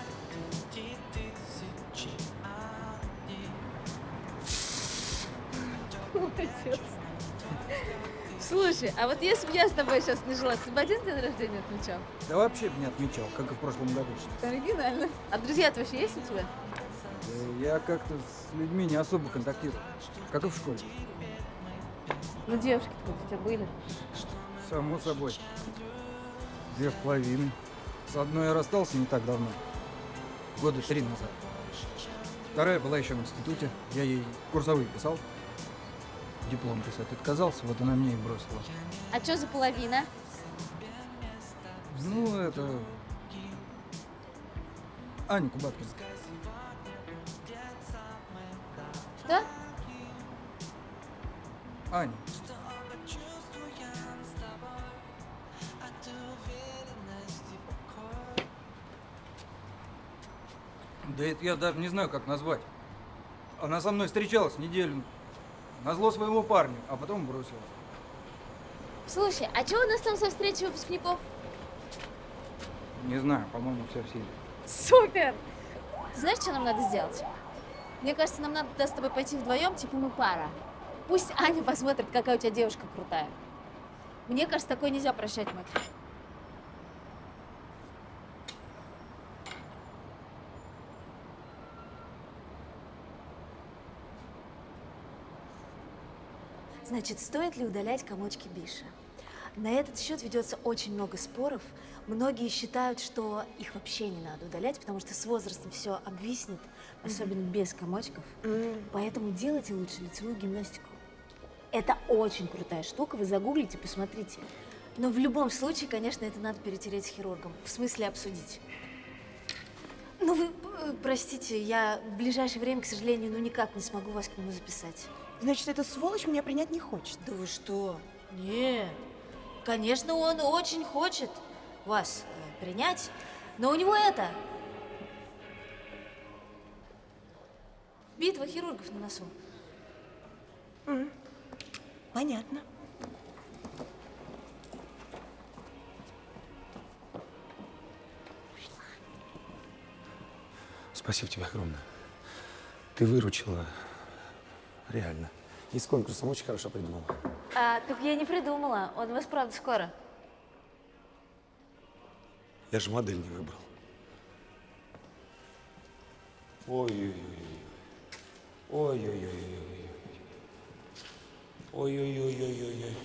Молодец. Слушай, а вот если бы я с тобой сейчас не жила, ты бы один день рождения отмечал? Да вообще бы не отмечал, как и в прошлом году. Оригинально. А друзья-то вообще есть у тебя? Я как-то с людьми не особо контактирую, как и в школе. Ну, девушки-то у тебя были? Само собой. Две с половиной. С одной я расстался не так давно. Года три назад. Вторая была еще в институте. Я ей курсовые писал. Диплом писать отказался, вот она меня и бросила. А что за половина? Ну, это... Аня Кубаткина. Что? Аня. Да это я даже не знаю, как назвать. Она со мной встречалась неделю. Назло своему парню, а потом бросила. Слушай, а что у нас там со встречей выпускников? Не знаю, по-моему, все в силе. Супер! Ты знаешь, что нам надо сделать? Мне кажется, нам надо с тобой пойти вдвоем, типа мы пара. Пусть Аня посмотрит, какая у тебя девушка крутая. Мне кажется, такое нельзя прощать, мать. Значит, стоит ли удалять комочки Биша? На этот счет ведется очень много споров. Многие считают, что их вообще не надо удалять, потому что с возрастом все обвиснет, особенно mm-hmm. без комочков. Mm-hmm. Поэтому делайте лучше лицевую гимнастику. Это очень крутая штука, вы загуглите, посмотрите. Но в любом случае, конечно, это надо перетереть с хирургом, в смысле обсудить. Ну вы, простите, я в ближайшее время, к сожалению, ну никак не смогу вас к нему записать. Значит, эта сволочь меня принять не хочет? Да вы что? Нет. Конечно, он очень хочет вас э, принять, но у него это... Битва хирургов на носу. Mm. Понятно. Спасибо тебе огромное. Ты выручила. Реально. И с конкурсом очень хорошо придумала. А, так я не придумала. Он у вас, правда, скоро. Я же модель не выбрал. Ой-ой-ой. Ой-ой-ой. Ой-ой-ой-ой-ой.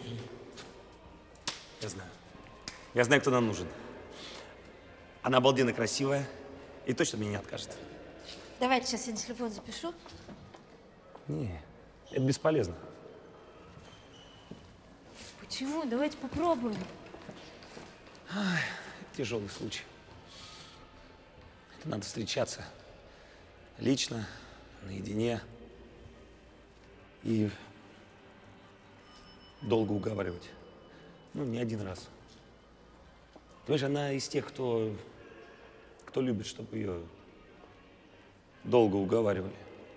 Я знаю. Я знаю, кто нам нужен. Она обалденно красивая и точно мне не откажет. Давайте сейчас я на телефон запишу. Не, это бесполезно. Почему? Давайте попробуем. Ай, тяжелый случай. Это надо встречаться лично, наедине и долго уговаривать. Ну, не один раз. Понимаешь, она из тех, кто, кто любит, чтобы ее долго уговаривали.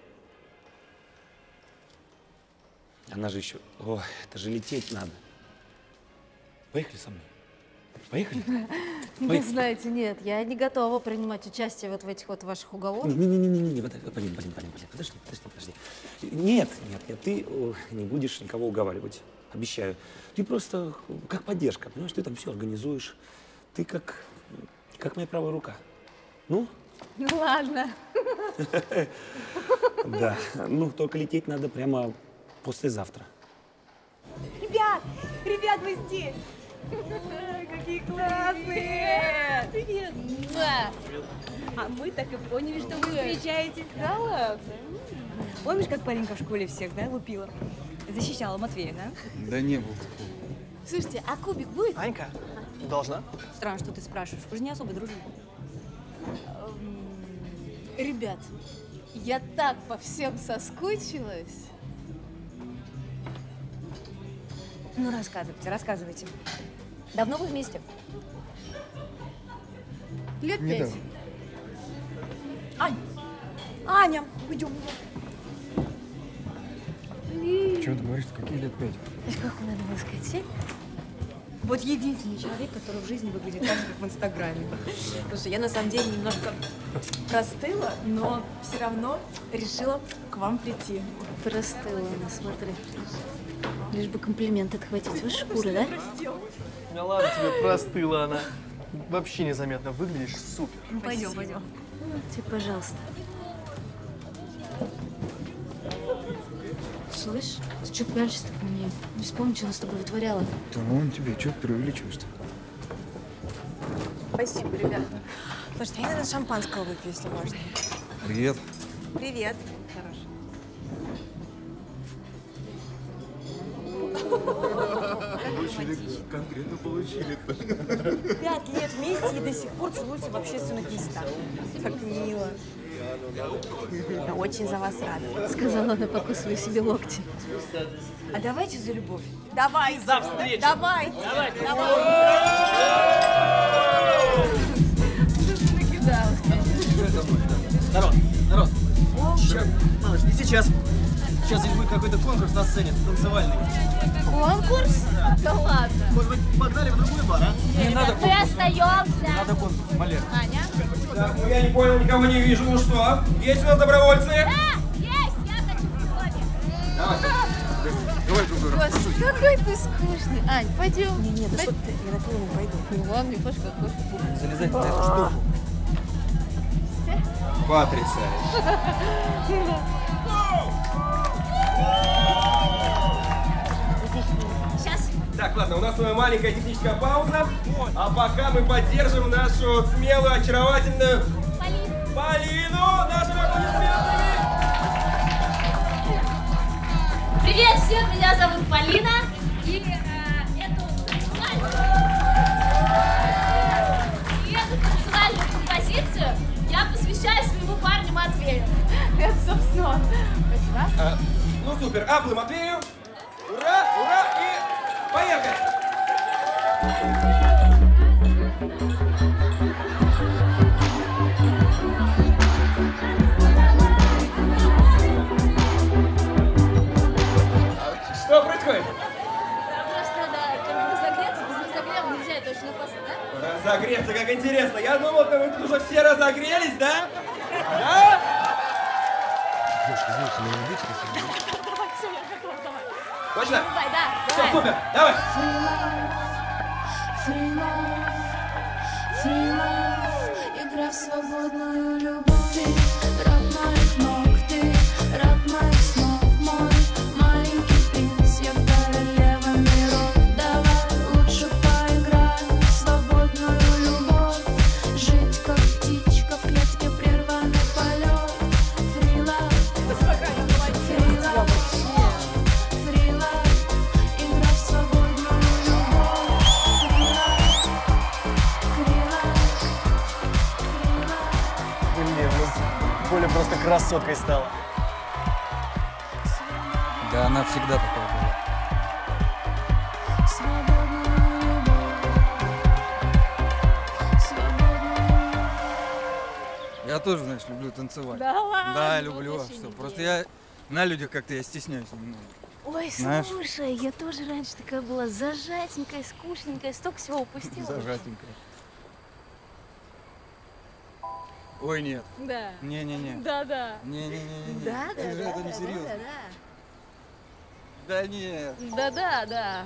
Она же еще... Ой, это же лететь надо. Поехали со мной. Поехали? Вы знаете, нет, я не готова принимать участие вот в этих вот ваших уговорах. Не-не-не, Полин, Полин, Полин, Полин, подожди, подожди, подожди. Нет, нет, нет, ты о, не будешь никого уговаривать, обещаю. Ты просто как поддержка, понимаешь, ты там все организуешь. Ты как, как моя правая рука. Ну? Ну ладно. Да, ну только лететь надо прямо послезавтра. Ребят, ребят, мы здесь. Какие классные! Привет! А мы так и поняли, что вы приезжаете. Да ладно? Помнишь, как Полинка в школе всех, да, лупила? Защищала Матвея, да? Да не было. Слушайте, а кубик будет? Анька, должна? Странно, что ты спрашиваешь. Вы же не особо дружили. Ребят, я так по всем соскучилась. Ну, рассказывайте, рассказывайте. Давно вы вместе? Лет пять. Недавно. Ань! Аня! Идем. Чего ты говоришь, какие лет пять? Сколько надо было сказать? Семь? Вот единственный человек, который в жизни выглядит так же, как в Инстаграме. Слушай, я на самом деле немножко простыла, но все равно решила к вам прийти. Простыла она, смотри. Лишь бы комплимент отхватить. Вы шкуры, да? Да ладно тебе, простыла она. Вообще незаметно выглядишь супер. Ну, пойдем, пойдем. Тебе, пожалуйста. Слышь, ты что пялишься по мне? Не вспомни, что она с тобой вытворяла. Да ну он тебе, что ты преувеличиваешь-то? Спасибо, ребята. Слушайте, я, наверное, шампанского выпью, если можно. Привет. Привет. Получили, конкретно получили-то. Пять лет вместе и до сих пор целуются в общественных местах. Так мило. Я очень за вас рада. Сказала она, покусывая себе локти. А давайте за любовь. Давай. За встречу. Давайте. Давайте. Народ, народ. Сейчас, малыш, не сейчас. Сейчас здесь будет какой-то конкурс на сцене, танцевальный. Конкурс? Да ладно. Может быть, погнали в другой бар, а? Не надо конкурс. Мы остаемся. Надо конкурс, Валер. Аня? Так, ну я не понял, никого не вижу. Ну что, есть у нас добровольцы? Да, есть, я хочу сегодня. Давай. Давай другой раз. Господи, какой ты скучный. Ань, пойдем. Не, не, да что ты, я на клоуна пойду. Ну ладно, Паш, как хочешь. Залезай на эту штуку. Потрясающе. Сейчас. Так, ладно, у нас с вами маленькая техническая пауза. А пока мы поддержим нашу смелую, очаровательную Полину. Полину нашими аплодисментами. Привет всем, меня зовут Полина. И э, эту танцевальную... И эту танцевальную композицию я посвящаю своему парню Матвею. Это, собственно, он. Спасибо. А, ну супер, аплы Матвею. Ура, ура и поехали. Что происходит? Просто надо как бы разогреться, без разогрева нельзя, это очень опасно, да? Разогреться, как интересно. Я думал, вы тут уже все разогрелись, да? Да? Девушка, девушка, не убейте, Давай, все, я готова, давай. Точно? Давай, да, Все, давай. супер, давай. Игра в свободную любовь. Ты раб моих ног, ты раб моих снов. Мой маленький принц, я королева миров. Давай лучше поиграем в свободную любовь. Жить как птичка в клетке, прерванный полет. Фрилав, фрилав, фрилав. Игра в свободную любовь. Фрилав, фрилав. Блин, ну Коля просто красоткой стала. Да она всегда такая была. Я тоже, знаешь, люблю танцевать. Да ладно? Да, люблю. Вот Что? вообще Просто я на людях как-то я стесняюсь немного. Ой, Знаешь? слушай, я тоже раньше такая была зажатенькая, скучненькая, столько всего упустила. Зажатенькая. Ой, нет. Да. Не-не-не. Да-да. Не-не-не. Да, да, Это да, не да, серьезно. да, Да нет. да. Да, да, да.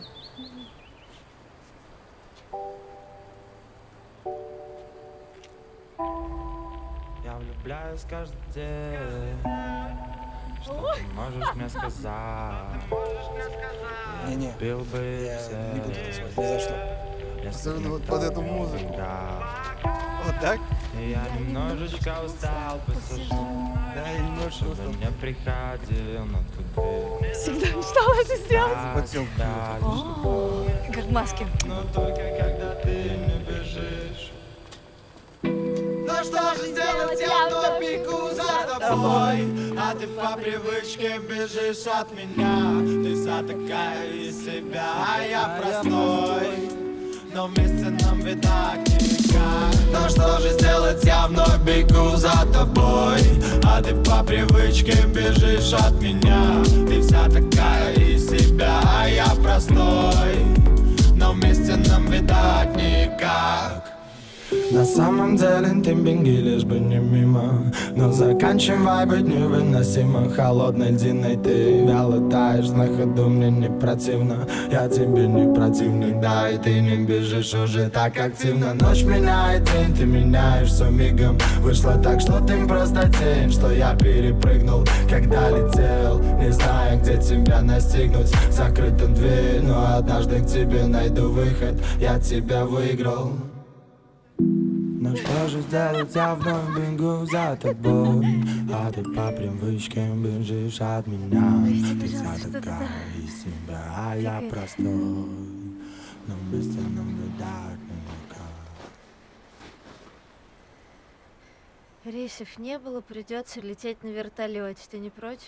Я влюбляюсь каждый день. Что ты можешь мне сказать? Не-не. Бил бы Я не буду танцевать, ни за что. Особенно вот под эту музыку. Вот так? Я немножечко устал, посажу. Да, я немножечко устал. Не приходил на ту дверь. Всегда мечтала это сделать. Подсел. О, как в маске. Но только когда ты не бежишь. Ну что же сделать, я вновь бегу за тобой, а ты по привычке бежишь от меня. Ты вся такая из себя, а я простой, но вместе нам видать никак. Ну что же сделать, я вновь бегу за тобой, а ты по привычке бежишь от меня. Ты вся такая из себя, а я простой, но вместе нам видать никак. На самом деле демпинги лишь бы не мимо, но заканчивай быть невыносимо. Холодной льдиной ты вяло таешь, на ходу мне не противно. Я тебе не противник, да, и ты не бежишь уже так активно. Ночь меняет день, ты меняешься мигом. Вышло так, что ты просто тень, что я перепрыгнул, когда летел, не зная, где тебя настигнуть. Закрыта дверь, но однажды к тебе найду выход. Я тебя выиграл. Но что же сделать, я вновь бегу за тобой, а ты по привычке бежишь от меня. Ты вся такая из себя, а я простой, но вместе нам видать никак. Рейсов не было, придется лететь на вертолете. Ты не против?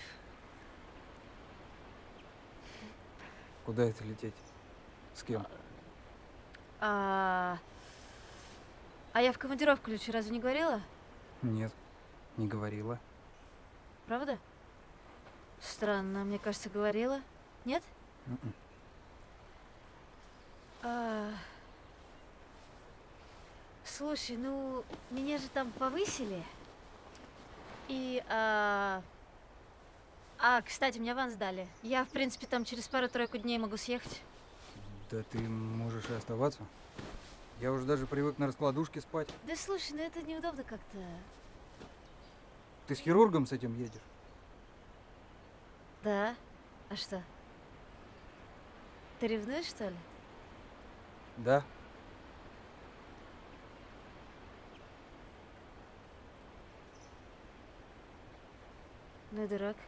Куда это лететь? С кем? А, а я в командировку лечу, разве не говорила? Нет, не говорила. Правда? Странно, мне кажется, говорила. Нет? М-м. А, слушай, ну, меня же там повысили. И, а, а, кстати, мне аванс дали. Я, в принципе, там через пару-тройку дней могу съехать. Да ты можешь и оставаться. Я уже даже привык на раскладушке спать. Да слушай, ну это неудобно как-то. Ты с хирургом с этим едешь? Да? А что? Ты ревнуешь, что ли? Да. Ну и дурак.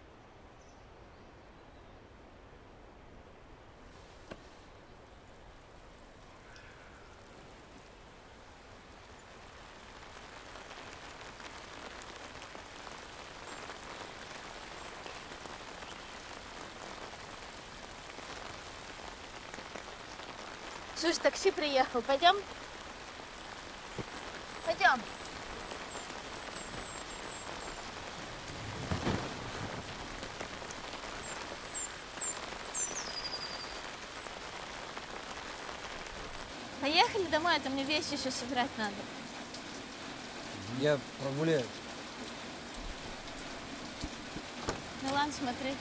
Слушай, такси приехал. Пойдем? Пойдем. Поехали домой, а то мне вещи еще собирать надо. Я прогуляюсь. Ну ладно, смотри.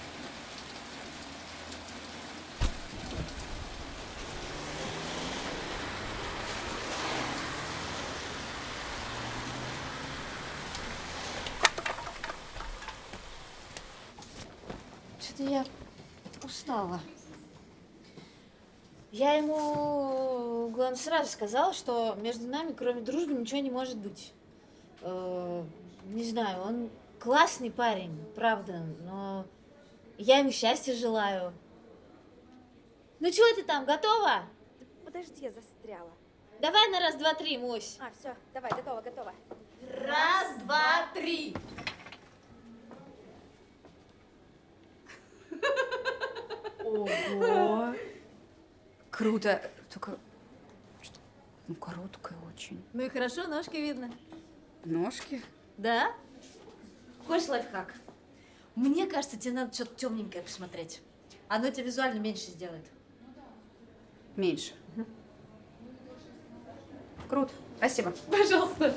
Что-то я устала. Я ему, главное, сразу сказала, что между нами, кроме дружбы, ничего не может быть. Э, не знаю, он классный парень, правда, но я ему счастья желаю. Ну чего ты там, готова? Подожди, я застряла. Давай на раз, два, три, Мусь. А, все, давай, готова, готова. Раз, два, три. Ого! Круто. Только, ну, короткая очень. Ну и хорошо, ножки видно. Ножки? Да? Хочешь лайфхак? Мне кажется, тебе надо что-то темненькое посмотреть. Оно тебя визуально меньше сделает. Меньше. Угу. Круто. Спасибо. Пожалуйста.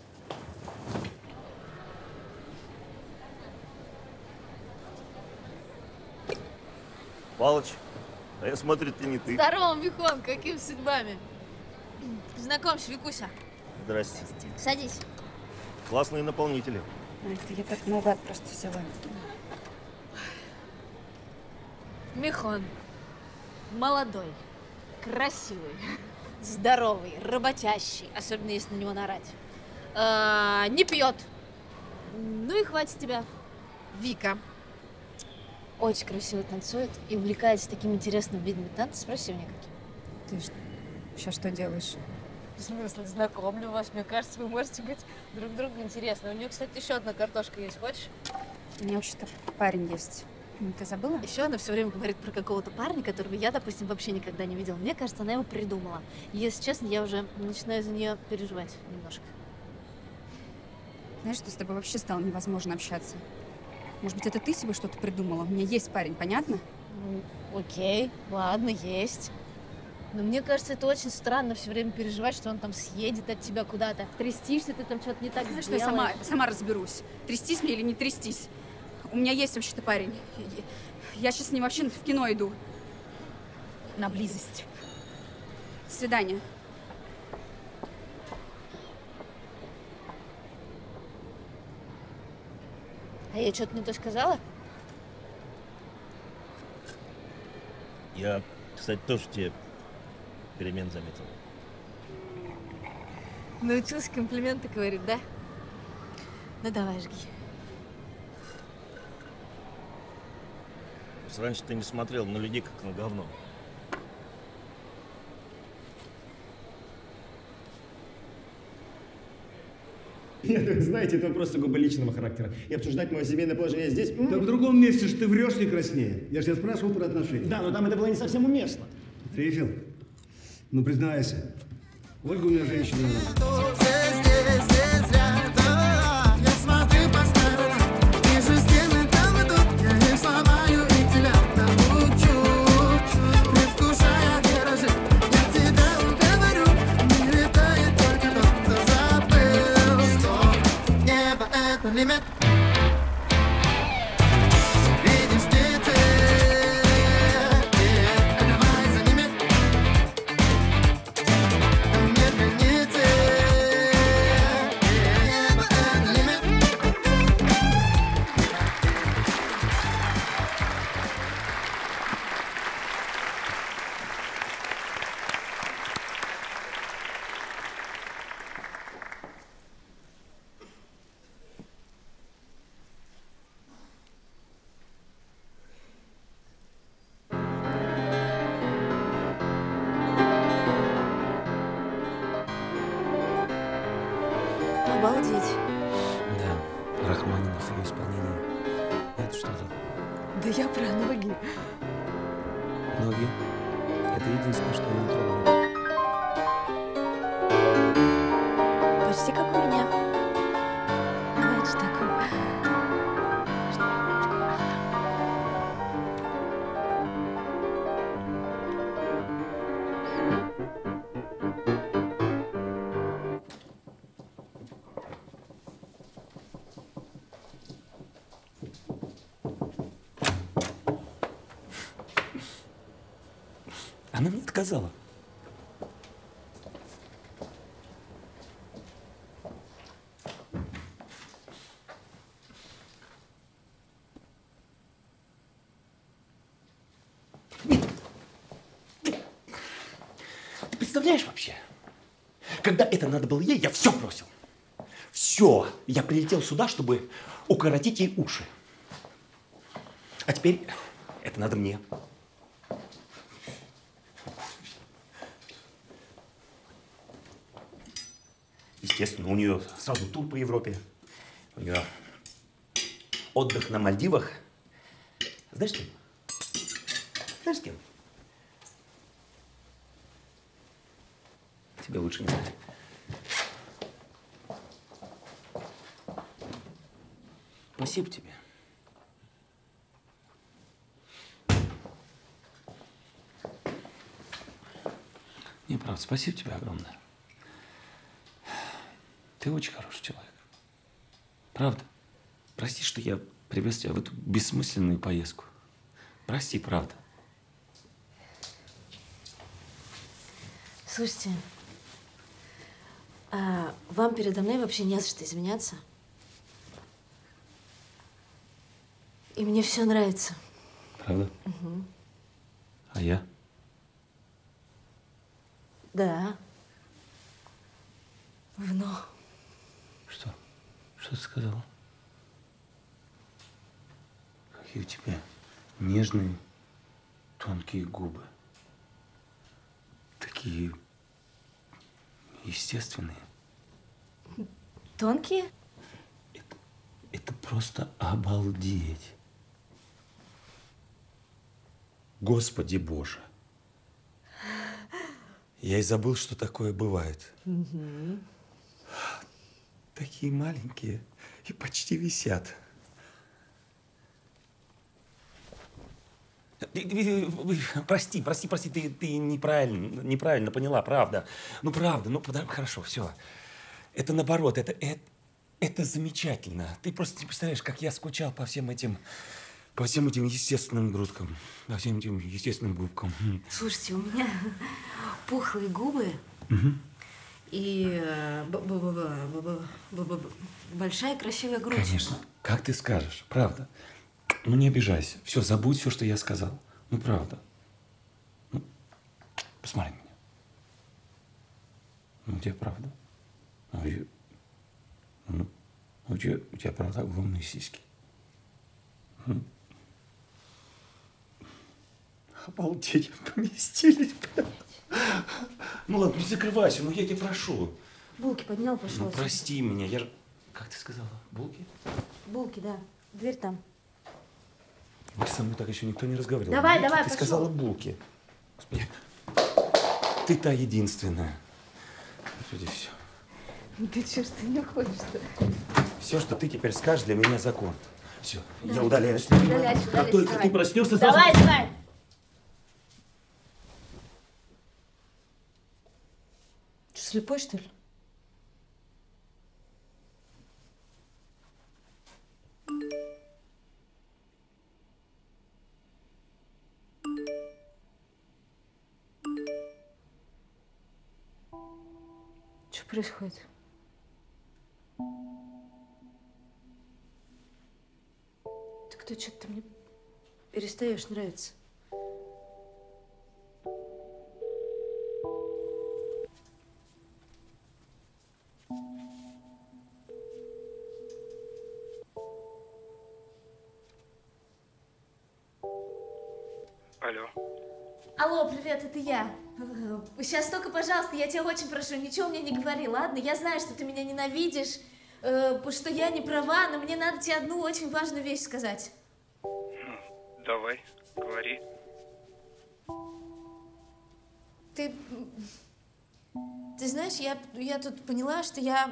Палыч, а я смотрю, ты не ты. Здорово, Михон, какими судьбами? Знакомься, Викуся. Здрасте. Садись. Классные наполнители. Это я так наугад просто взяла. Михон. Молодой, красивый, здоровый, работящий, особенно если на него наорать. А, не пьет. Ну и хватит тебя. Вика. Очень красиво танцует и увлекается таким интересным видом танца. Спроси у меня каким. Ты сейчас что делаешь? В смысле, знакомлю вас. Мне кажется, вы можете быть друг другу интересны. У нее, кстати, еще одна картошка есть. Хочешь? У меня вообще-то парень есть. Ты забыла? Еще она все время говорит про какого-то парня, которого я, допустим, вообще никогда не видела. Мне кажется, она его придумала. И, если честно, я уже начинаю за нее переживать немножко. Знаешь, что с тобой вообще стало невозможно общаться? Может быть, это ты себе что-то придумала? У меня есть парень, понятно? Ну, окей, ладно, есть. Но мне кажется, это очень странно все время переживать, что он там съедет от тебя куда-то. Трястишься, ты там что-то не так Знаешь, сделаешь. что я сама, сама разберусь, трястись мне или не трястись. У меня есть вообще-то парень. Я сейчас с ним вообще в кино иду. На близость. До свидания. А я что-то не то сказала? Я, кстати, тоже тебе перемен заметил. Научился комплименты говорить, да? Ну давай, жги. Раньше ты не смотрел на людей, как на говно. Нет, вы знаете, это вопрос сугубо личного характера. И обсуждать мое семейное положение здесь... Да в другом месте ж ты врешь не краснее. Я же тебя спрашивал про отношения. Да, но там это было не совсем уместно. Трефил, ну признайся, Ольга у меня женщина. Limit. Обалдеть. Да, Рахманинов в ее исполнении. Это что-то. Да я про ноги. Ноги. Это единственное, что меня трогало. Почти как у меня. Бывает же такое. Она мне отказала. Ты представляешь вообще? Когда это надо было ей, я все бросил. Все. Я прилетел сюда, чтобы укоротить ей уши. А теперь это надо мне. Естественно, у нее сразу тур по Европе. У нее отдых на Мальдивах. Знаешь, с кем? Знаешь, с кем? Тебе лучше не знать. Спасибо тебе. Не, правда, спасибо тебе огромное. Ты очень хороший человек. Правда. Прости, что я привез тебя в эту бессмысленную поездку. Прости, правда. Слушайте, а вам передо мной вообще не за что извиняться. И мне все нравится. Правда? Угу. А я? Да. Вно. Что? Что ты сказала? Какие у тебя нежные, тонкие губы. Такие естественные. Тонкие? Это, это просто обалдеть. Господи Боже. Я и забыл, что такое бывает. Угу. Такие маленькие и почти висят. Прости, прости, прости, ты, ты неправильно, неправильно поняла, правда. Ну, правда, ну, подо... хорошо, все. Это наоборот, это, это, это замечательно. Ты просто не представляешь, как я скучал по всем этим, по всем этим естественным грудкам, по всем этим естественным губкам. Слушайте, у меня пухлые губы Угу. и э, б- б- б- б- б- б- б- б- большая красивая грудь. Конечно, как ты скажешь, правда. Ну, не обижайся. Все, забудь все, что я сказал. Ну, правда. Ну, посмотри на меня. Ну, у тебя правда. А я- ну, у тебя, у тебя правда огромные сиськи. М. Обалдеть, поместились. Ну ладно, не закрывайся, ну я тебя прошу. Булки поднял, пошел. Ну, прости меня, я же... Как ты сказала? Булки? Булки, да. Дверь там. Со мной так еще никто не разговаривал. Давай, Булки? давай, Ты пошел. сказала булки. Господи. Ты та единственная. Господи, все. Ты че, что не уходишь-то? Все, что ты теперь скажешь, для меня закон. Все, я Давай. удаляюсь. Удаляйся, Как удаляйся, только давай. ты проснешься, сразу... Давай, давай. Что, слепой, что ли? Что происходит? Ты кто, что-то мне перестаешь нравиться. Алло. Алло, привет, это я. Сейчас только, пожалуйста, я тебя очень прошу, ничего мне не говори, ладно? Я знаю, что ты меня ненавидишь, э, что я не права, но мне надо тебе одну очень важную вещь сказать. Давай, говори. Ты... Ты знаешь, я, я тут поняла, что я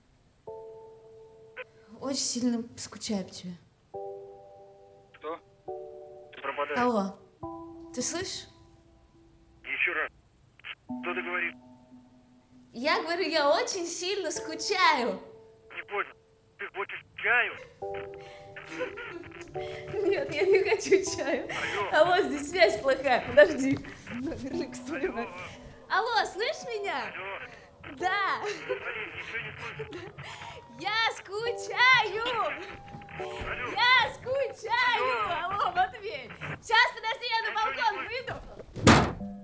очень сильно скучаю по тебе. Что? Ты пропадаешь. Алло, ты слышишь? Еще раз. Что ты говоришь? Я говорю, я очень сильно скучаю. Не понял. Ты хочешь чаю? Нет, я не хочу чаю. Алло, здесь связь плохая. Подожди. Верни к своему. Алло, слышишь меня? Алло. Да. Алин, ничего не слышу. Я скучаю. Я скучаю. Алло, Матвей. Сейчас, подожди, я на балкон выйду.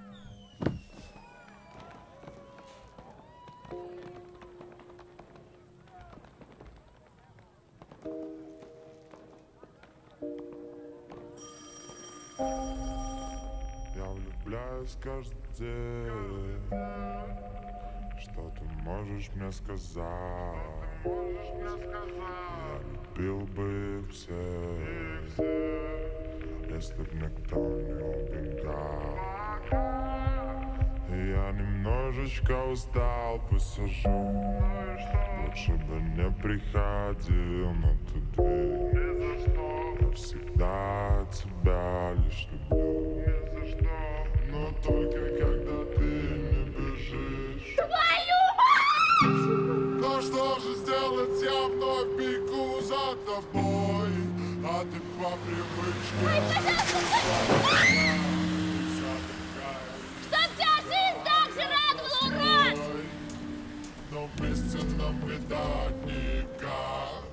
Я влюбляюсь каждый день. Что ты можешь мне сказать? Я любил бы их всех, если б никто не убегал. И я немножечко устал, посажу. Лучше бы не приходил на ту дверь. Я всегда тебя лишь люблю. Но только когда ты не бежишь. Твою мать! Но что же сделать, я вновь бегу за тобой. А ты по привычке. Чтоб вся жизнь так же радовала, урод! Но вместе нам видать никак.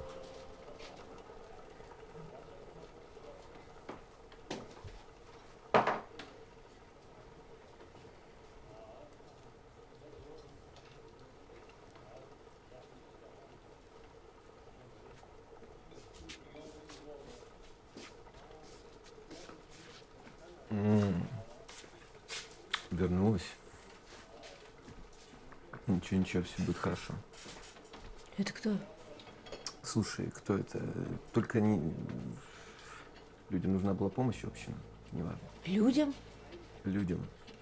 М. Вернулась. Ничего, ничего, все будет хорошо. Это кто? Слушай, кто это? Только не... Людям нужна была помощь, в общем. Неважно. Людям? Людям.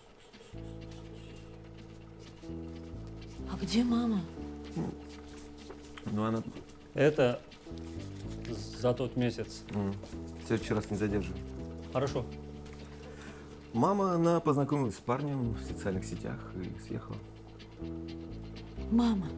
А где мама? Ну, она... Это за тот месяц. М. В следующий раз не задерживай. Хорошо. Мама, она познакомилась с парнем в социальных сетях и съехала. Мама.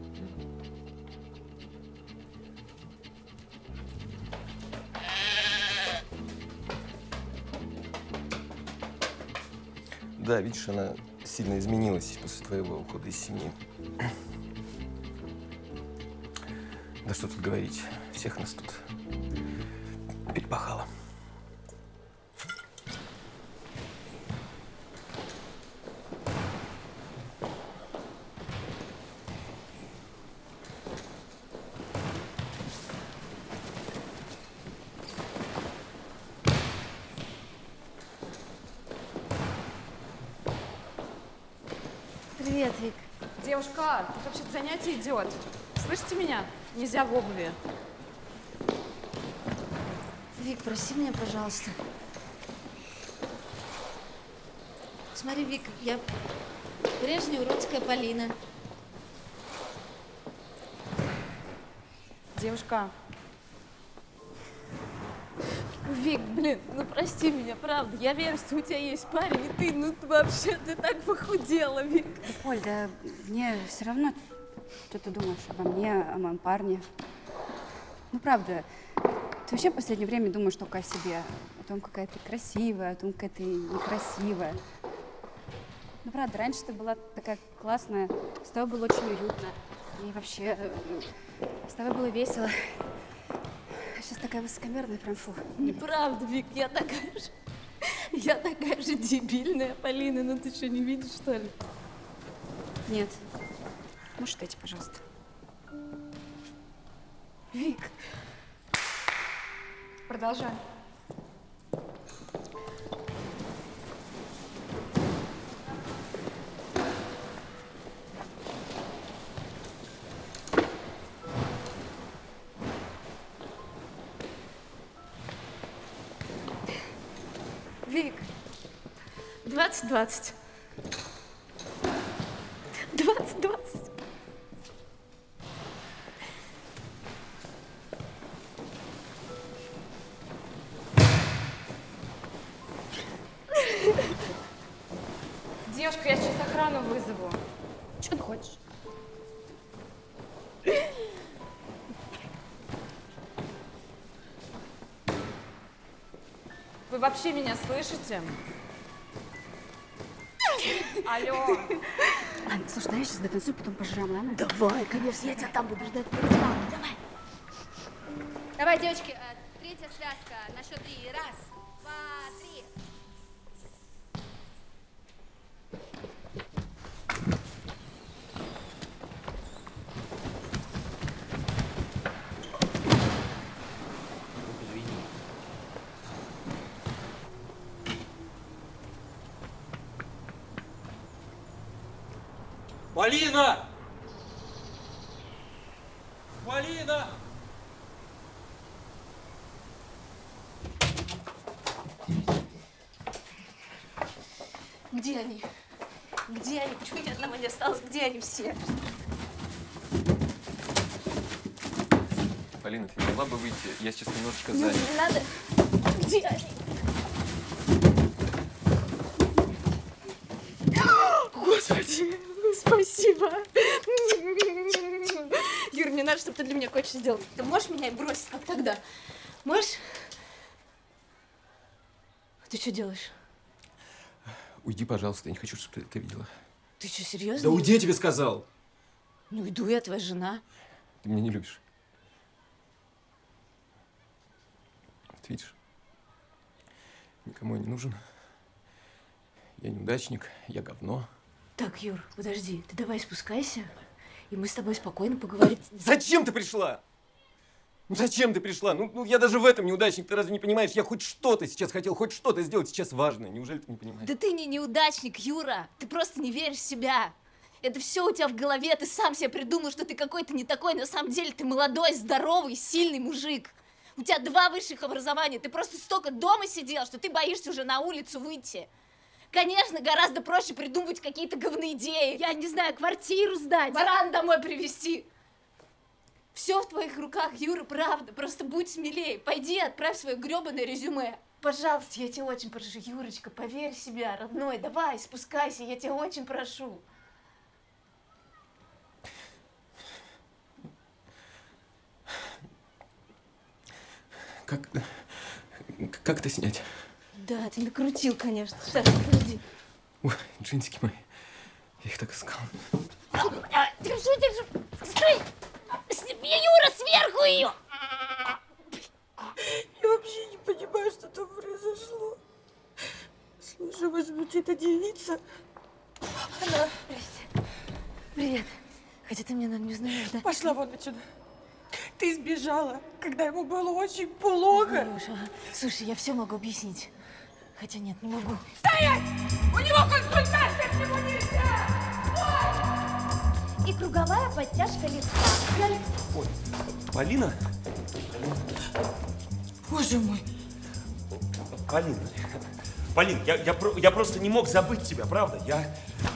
Да, видишь, она сильно изменилась после твоего ухода из семьи. Да что тут говорить, всех нас тут перепахало. Привет, Вик. Девушка, тут вообще-то занятие идет. Слышите меня? Нельзя в обуви. Вик, прости меня, пожалуйста. Смотри, Вик, я прежняя уродская Полина. Девушка. Вик, блин, ну прости меня, правда. Я верю, что у тебя есть парень, и ты, ну ты вообще, ты так похудела, Вик. Да, Поль, да мне все равно, что ты думаешь обо мне, о моем парне. Ну, правда, ты вообще в последнее время думаешь только о себе. О том, какая ты красивая, о том, какая ты некрасивая. Ну, правда, раньше ты была такая классная, с тобой было очень уютно. И вообще, с тобой было весело. Сейчас такая высокомерная, прям фу. Неправда, Вик, я такая же, я такая же дебильная, Полина, ну ты что, не видишь, что ли? Нет. Можешь отойти, пожалуйста? Вик. Продолжай. Вик, двадцать двадцать. Двадцать двадцать. Девушка, я сейчас охрану вызову. Что ты хочешь? Вы вообще меня слышите? Алло. Ладно, слушай, давай я сейчас дотанцую, потом пожрем, ладно? Давай, конечно, я тебя там буду ждать. Давай. Давай, девочки, третья связка на счет три. Раз, два, три. Полина! Полина! Где они? Где они? Почему ни одного не осталось? Где они все? Полина, ты не могла бы выйти? Я сейчас немножечко Ну, занят. не надо. Где они? Господи, спасибо. Юр, мне надо, чтобы ты для меня кое-что сделал. Ты можешь меня бросить, как тогда? Можешь? Ты что делаешь? Уйди, пожалуйста, я не хочу, чтобы ты это видела. Ты что, серьезно? Да уйди, я тебе сказал! Ну, иду я, твоя жена. Ты меня не любишь. Ты видишь? Никому я не нужен. Я неудачник, я говно. Так, Юр, подожди, ты давай спускайся, и мы с тобой спокойно поговорим. Зачем ты пришла? Ну зачем ты пришла? Ну, ну я даже в этом неудачник, ты разве не понимаешь? Я хоть что-то сейчас хотел, хоть что-то сделать сейчас важное. Неужели ты не понимаешь? Да ты не неудачник, Юра, ты просто не веришь в себя. Это все у тебя в голове, ты сам себе придумал, что ты какой-то не такой. На самом деле ты молодой, здоровый, сильный мужик. У тебя два высших образования, ты просто столько дома сидел, что ты боишься уже на улицу выйти. Конечно, гораздо проще придумывать какие-то говные идеи. Я не знаю, квартиру сдать, баран домой привезти. Все в твоих руках, Юра, правда. Просто будь смелее. Пойди, отправь свое гребаное резюме. Пожалуйста, я тебя очень прошу, Юрочка, поверь в себя, родной, давай, спускайся, я тебя очень прошу. Как, как это снять? Да, ты накрутил, конечно. Сейчас, подожди. Ой, джинсики мои. Я их так искал. Держи, держи. Стой! Сними, Юра, сверху ее! Я вообще не понимаю, что там произошло. Слушай, может быть, это девица? Она... Привет. Привет. Хотя ты меня, наверное, не узнаешь, да? Пошла вон отсюда. Ты сбежала, когда ему было очень плохо. Леша, слушай, я все могу объяснить. Хотя нет, не могу. Стоять! У него консультация, к нему нельзя! И круговая подтяжка лица. Ой, Полина? Боже мой. Полина, Полин, я, я, про- я просто не мог забыть тебя, правда? Я...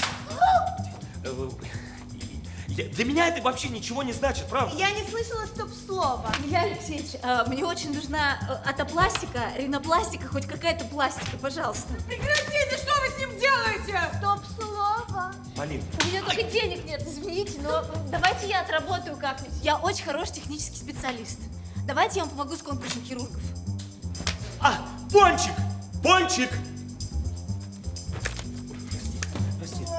я- Для меня это вообще ничего не значит, правда? Я не слышала стоп-слова. Илья Алексеевич, а, мне очень нужна а, атопластика, ринопластика, хоть какая-то пластика, пожалуйста. Прекратите, что вы с ним делаете? Стоп-слово. Полин. У меня только денег нет, извините, но давайте я отработаю как-нибудь. Я очень хороший технический специалист. Давайте я вам помогу с конкурсом хирургов. А, Пончик! Пончик! Прости, прости.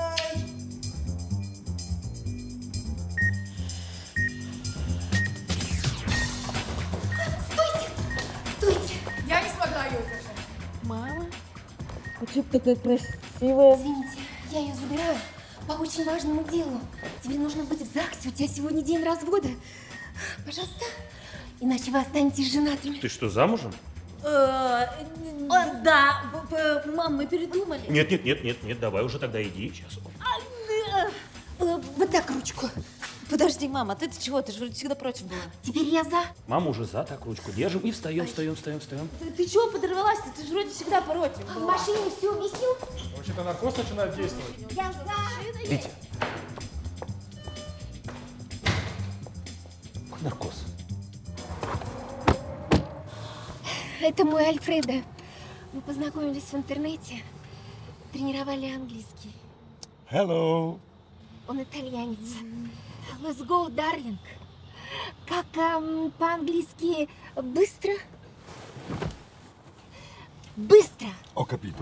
Стойте! Я не смогла ее удержать. Мама? А что ты такая красивая? Извините, я ее забираю по очень важному делу. Тебе нужно быть в ЗАГСе, у тебя сегодня день развода. Пожалуйста, иначе вы останетесь женатыми. Ты что, замужем? Э, Да, б- б- мам, мы передумали. Нет, нет, нет, нет, нет, давай уже тогда иди сейчас. Э, Вот так ручку. Подожди, мама, ты-то чего? Ты же вроде всегда против была. Теперь я за. Мама уже за, так ручку держим и встаем, встаем, встаем, встаем. Ты, ты чего подорвалась-то? Ты же вроде всегда против В была. машине все объяснил? Вообще-то наркоз начинает действовать. Я за. Витя. Какой наркоз? Это мой Альфредо. Мы познакомились в интернете, тренировали английский. Hello. Он итальянец. Let's go, darling. Как эм, по-английски быстро? Быстро. Ho capito.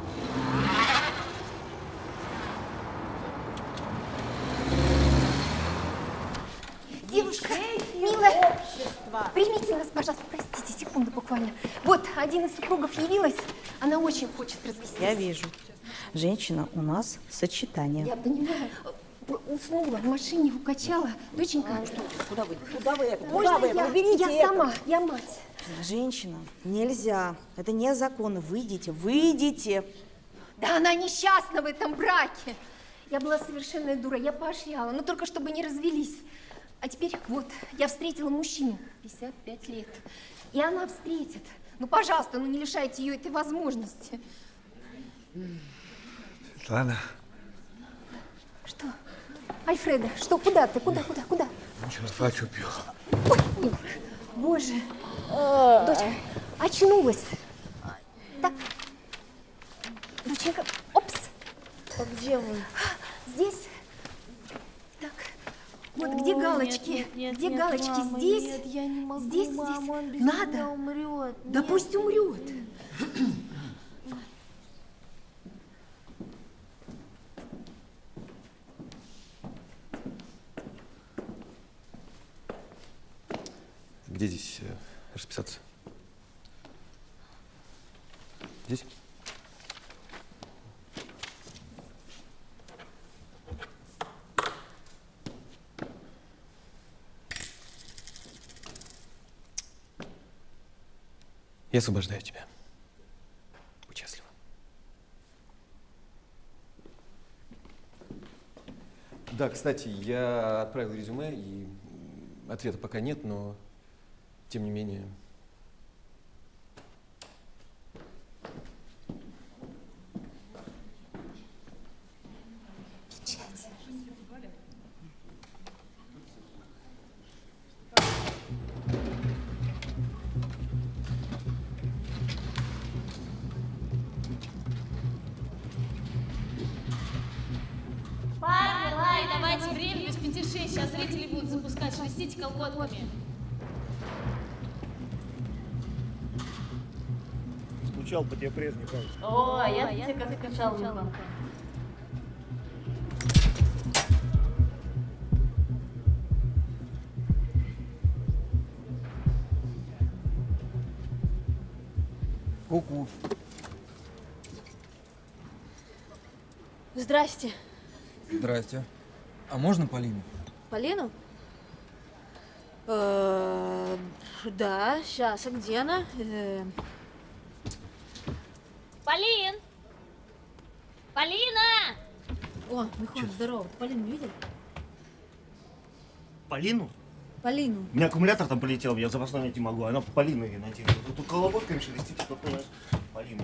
Девушка, милая, примите нас, пожалуйста, простите, секунду буквально. Вот, один из супругов явилась, она очень хочет развестись. Я вижу. Женщина у нас сочетание. Я понимаю. Уснула, в машине укачала. Доченька, Куда вы? Куда вы это? можно Куда вы? я? Уберите я это. сама, я мать. Женщина, нельзя. Это незаконно. Выйдите, выйдите. Да она несчастна в этом браке. Я была совершенная дура, я поощряла, но только чтобы не развелись. А теперь вот, я встретила мужчину, пятьдесят пять лет. И она встретит. Ну, пожалуйста, ну не лишайте ее этой возможности. Светлана. Что? Альфредо, что, куда ты? Куда, куда, куда? Черт пью. Ой, ой, боже. Доча, очнулась. Так. Доченька, опс. А где вы? Здесь. Так. Вот где О, галочки? нет, нет, где нет, галочки? мама, здесь? нет, я не могу, здесь, мама, здесь. он без Надо. меня умрет. Да Нет. пусть умрет. Где здесь э, расписаться? Здесь? Я освобождаю тебя. Будь счастлива. Да, кстати, я отправил резюме, и ответа пока нет, но тем не менее. Печать. спеши, сейчас зрители будут запускать, шелестите колготками. Скучал по тебе прежний, кажется. О, а я, я тебе как скучал, Милан. Ку-ку. Здрасте. Здрасте. А можно Полину? Полину? Э, да, сейчас. А где она? Э... Полин! Полина! О, Михон, здорово. Полину видел? Полину? Полину. У меня аккумулятор там полетел, я запасной найти могу, а она Полину ее найти. Тут колоботками шелестит, что ты знаешь. Полина.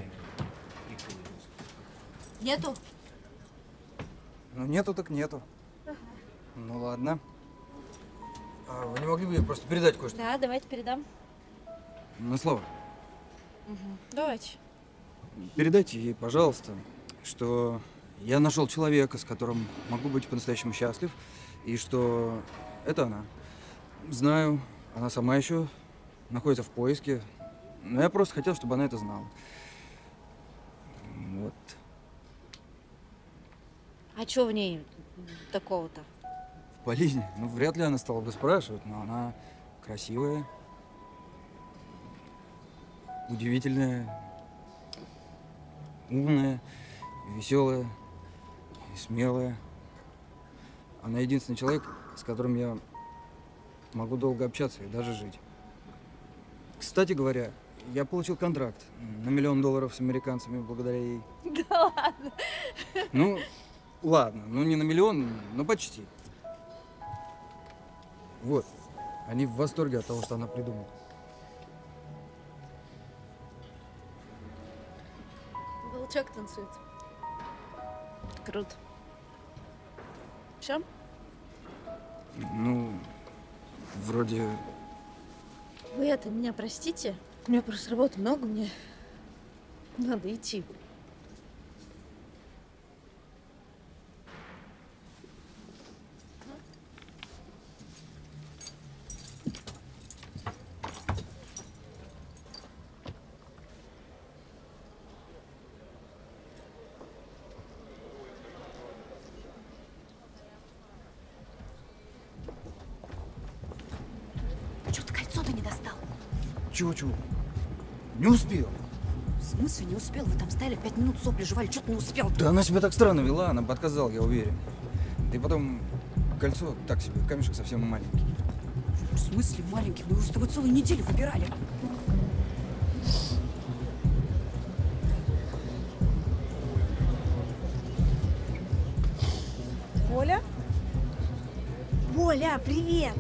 Нету? Ну нету так нету. Ну ладно. А вы не могли бы ей просто передать кое-что? Да, давайте передам. На слово. Угу. Давайте. Передайте ей, пожалуйста, что я нашел человека, с которым могу быть по-настоящему счастлив, и что это она. Знаю, она сама еще находится в поиске, но я просто хотел, чтобы она это знала. Вот. А что в ней такого-то? В Полине? Ну, вряд ли она стала бы спрашивать, но она красивая, удивительная, умная, веселая и смелая. Она единственный человек, с которым я могу долго общаться и даже жить. Кстати говоря, я получил контракт на миллион долларов с американцами благодаря ей. Да ладно. Ну, ладно, ну не на миллион, но почти. Вот, они в восторге от того, что она придумала. Волчок танцует. Круто. Все? Ну, вроде... Вы это, меня простите? У меня просто работы много, мне надо идти. Чё ты кольцо-то не достал? Чего-чего? Не успел. В смысле не успел? Вы там стояли пять минут, сопли жевали, что ты не успел? Да она себя так странно вела, она бы отказала, я уверен. Да и потом кольцо так себе, камешек совсем маленький. В смысле маленький? Мы его с тобой целую неделю выбирали. Оля? Оля, привет!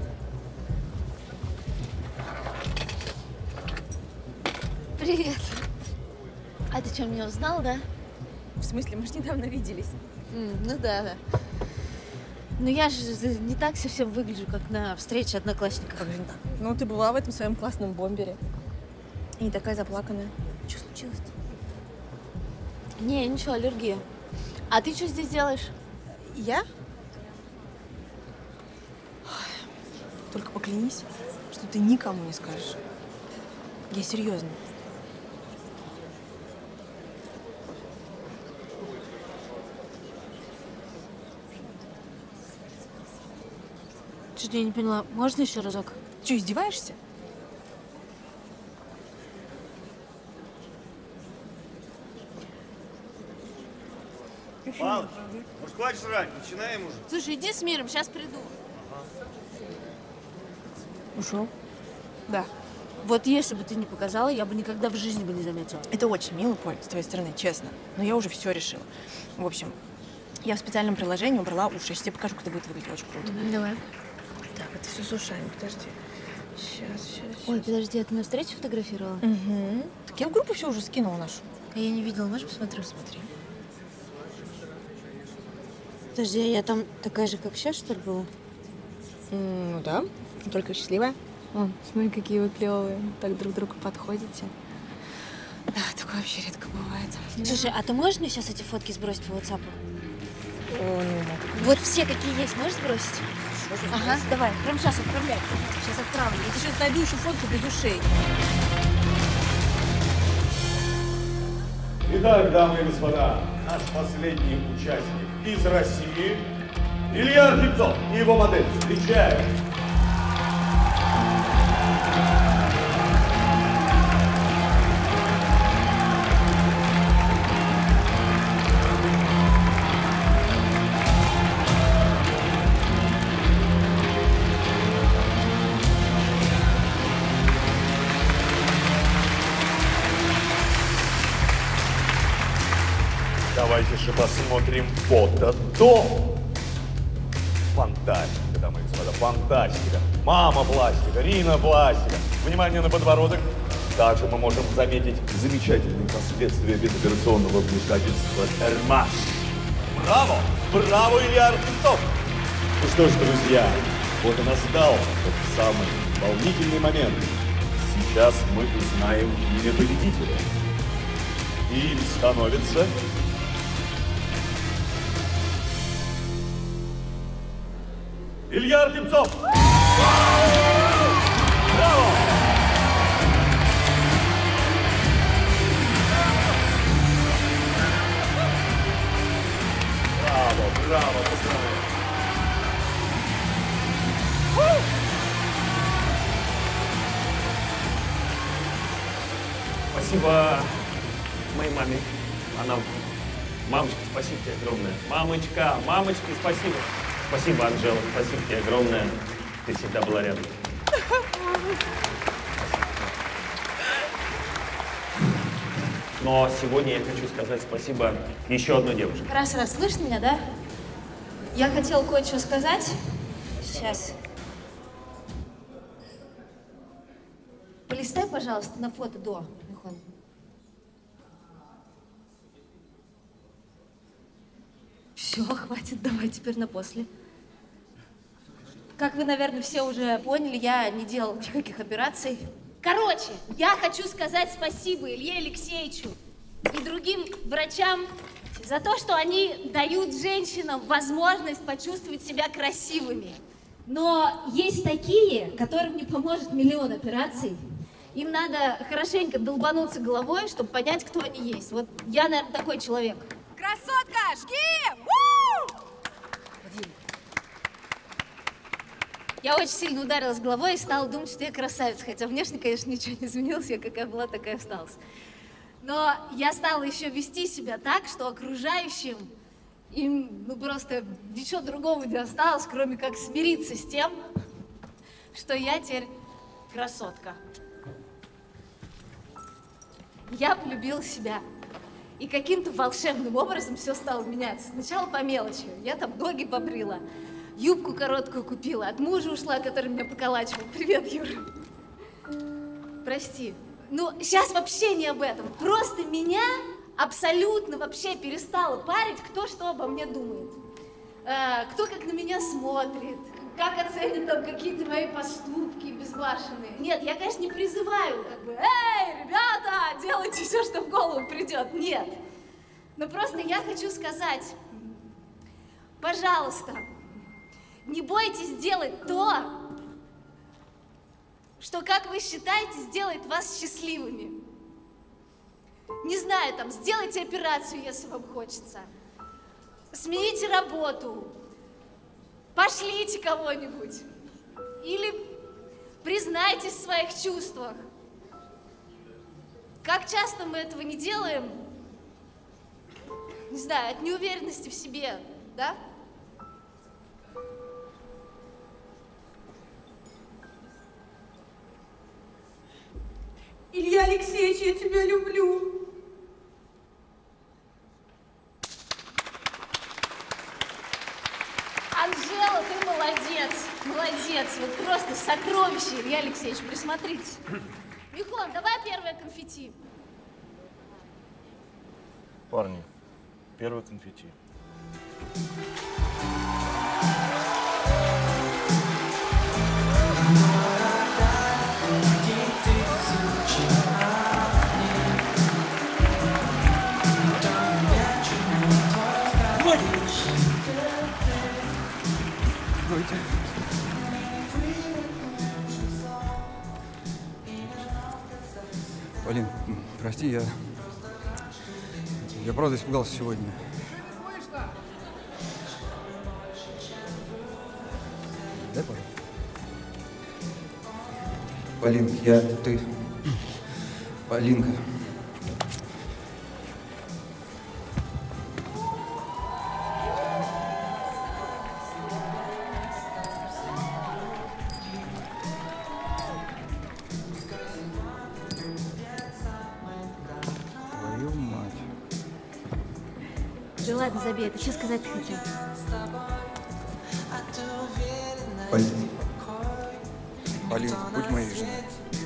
Привет. А ты что, меня узнал, да? В смысле, мы же недавно виделись. М, ну да, да. Ну я же не так совсем выгляжу, как на встрече одноклассников. Как же не так? Ну, ты была в этом своем классном бомбере. И не такая заплаканная. Что случилось-то? Не, ничего, аллергия. А ты что здесь делаешь? Я? Только поклянись, что ты никому не скажешь. Я серьезно. Что-то я не поняла. Можно еще разок? Че, издеваешься? Палыч, может, хватит жрать? Начинаем уже. Слушай, иди с миром, сейчас приду. Ушел? Да. Вот если бы ты не показала, я бы никогда в жизни бы не заметила. Это очень мило, Поль, с твоей стороны, честно. Но я уже все решила. В общем, я в специальном приложении убрала уши. Я тебе покажу, как это будет выглядеть очень круто. Давай. Так, это все с ушами, подожди. Сейчас, сейчас, Ой, подожди, а ты на встрече фотографировала? Угу. Так я в группу все уже скинула нашу. А я не видела, можешь посмотреть? Смотри. Подожди, а я там такая же, как сейчас, что ли, была? Ну да, только счастливая. О, смотри, какие вы клевые. Так друг другу подходите. Да, такое вообще редко бывает. Слушай, а ты можешь мне сейчас эти фотки сбросить по WhatsApp? О, ну, Вот все, какие есть, можешь сбросить? Ага, давай, прямо сейчас отправляй. Сейчас отправлю. Я сейчас найду еще фотку без ушей. Итак, дамы и господа, наш последний участник из России Илья Архипцов и его модель. Встречаем! Давайте же посмотрим фото до. Фантастика, дамы и господа, фантастика. Мама пластика, Рина пластика. Внимание на подбородок. Также мы можем заметить замечательные последствия безоперационного вмешательства Эрмаш. Браво! Браво, Илья Архипцов! Ну что ж, друзья, вот и настал тот самый волнительный момент. Сейчас мы узнаем имя победителя. И им становится... Илья Архипцов! Браво! Браво, браво, поздравляю! Спасибо моей маме. Она... Мамочка, спасибо тебе огромное. Мамочка, мамочка, спасибо. Спасибо, Анжела, спасибо тебе огромное. Ты всегда была рядом. Но сегодня я хочу сказать спасибо еще одной девушке. Раз, раз, слышишь меня, да? Я хотела кое-что сказать. Сейчас. Полистай, пожалуйста, на фото до, Михон. Все, хватит, давай теперь на после. Как вы, наверное, все уже поняли, я не делала никаких операций. Короче, я хочу сказать спасибо Илье Алексеевичу и другим врачам за то, что они дают женщинам возможность почувствовать себя красивыми. Но есть такие, которым не поможет миллион операций. Им надо хорошенько долбануться головой, чтобы понять, кто они есть. Вот я, наверное, такой человек. Красотка, жги! Я очень сильно ударилась головой и стала думать, что я красавица. Хотя внешне, конечно, ничего не изменилось, я какая была, такая осталась. Но я стала еще вести себя так, что окружающим им ну, просто ничего другого не осталось, кроме как смириться с тем, что я теперь красотка. Я полюбила себя. И каким-то волшебным образом все стало меняться. Сначала по мелочи. Я там ноги побрила, юбку короткую купила, от мужа ушла, который меня поколачивал. Привет, Юра. Прости. Ну, сейчас вообще не об этом. Просто меня абсолютно вообще перестало парить, кто что обо мне думает. Э, кто как на меня смотрит, как оценит там какие-то мои поступки безбашенные. Нет, я, конечно, не призываю, как бы, эй, ребята, делайте все, что в голову придет. Нет. Но просто я хочу сказать, пожалуйста, не бойтесь делать то, что, как вы считаете, сделает вас счастливыми. Не знаю, там, сделайте операцию, если вам хочется. Смените работу. Пошлите кого-нибудь. Или признайтесь в своих чувствах. Как часто мы этого не делаем? Не знаю, от неуверенности в себе, да? Илья Алексеевич, я тебя люблю. Анжела, ты молодец, молодец, вот просто сокровище, Илья Алексеевич, присмотритесь. Михон, давай первое конфетти. Парни, первый конфетти. Стойте. Прости, я... Я правда испугался сегодня. Дай, пожалуйста. Полинка, я... Ты... Полинка. Твою мать. Да ладно, забей, это что сказать ты хотел? Полин. Полин, будь моей женой.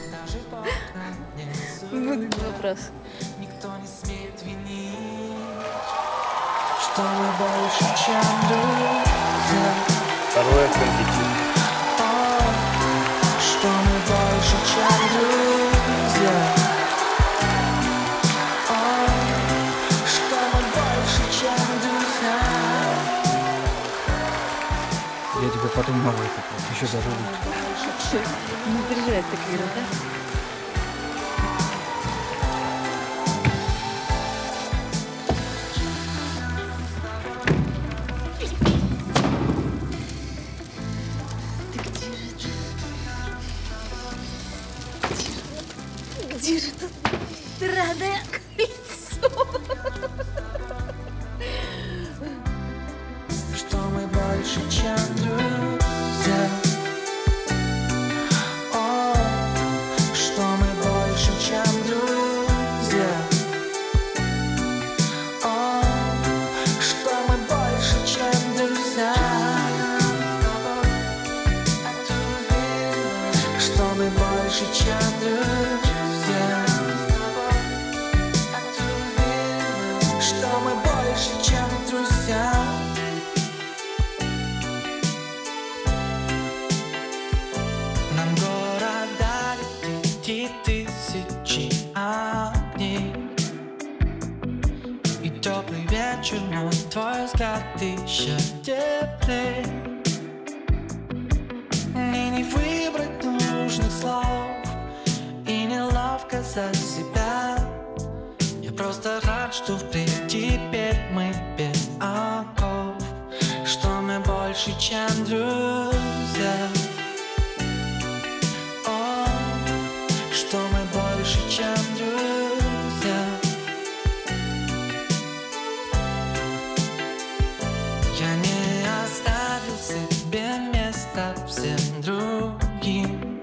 Буду, без вопросов. Что мы больше, чем друзья. Второе конфетти. Что мы больше, чем друзья. Что мы больше, чем друзья. Я тебе потом новое куплю. Еще даже лучше. Не переживай, так ерунда. Где же тут драное кольцо? Что мы больше, чем друзья. О, что мы больше, чем друзья. О, что мы больше, чем друзья. Что мы больше, чем друзья. Что мы больше, чем друзья. Нам города летит тысячи огней. И теплый вечер, но твой взгляд еще теплей. Мне не выбрать нужных слов и неловко за себя. Я просто рад, что впредь теперь мы без оков. Что мы больше, чем друзья. О, что мы больше, чем друзья. Я не оставил себе места всем другим.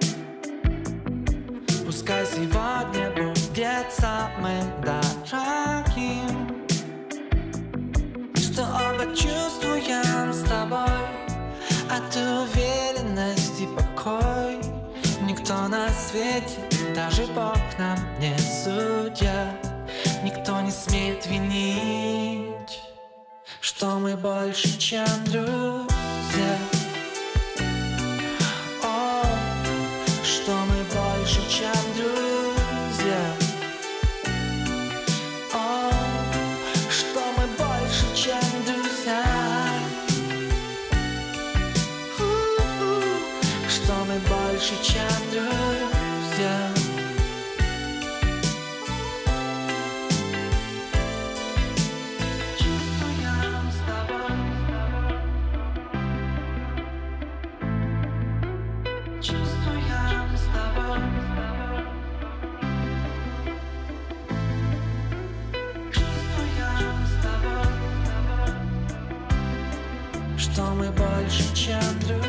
Пускай сегодня будет самым дорогим. Что оба чувствуем с тобой. От уверенности покой. Никто на свете, даже Бог нам не судья. Никто не смеет винить. Что мы больше, чем друзья. О, что мы больше, чем друзья. О, что мы больше, чем друзья. У-у, что мы больше, чем друзья. Чувствуем с тобой. Чувствуем с тобой. Чувствуем с тобой. Что мы больше, чем друзья.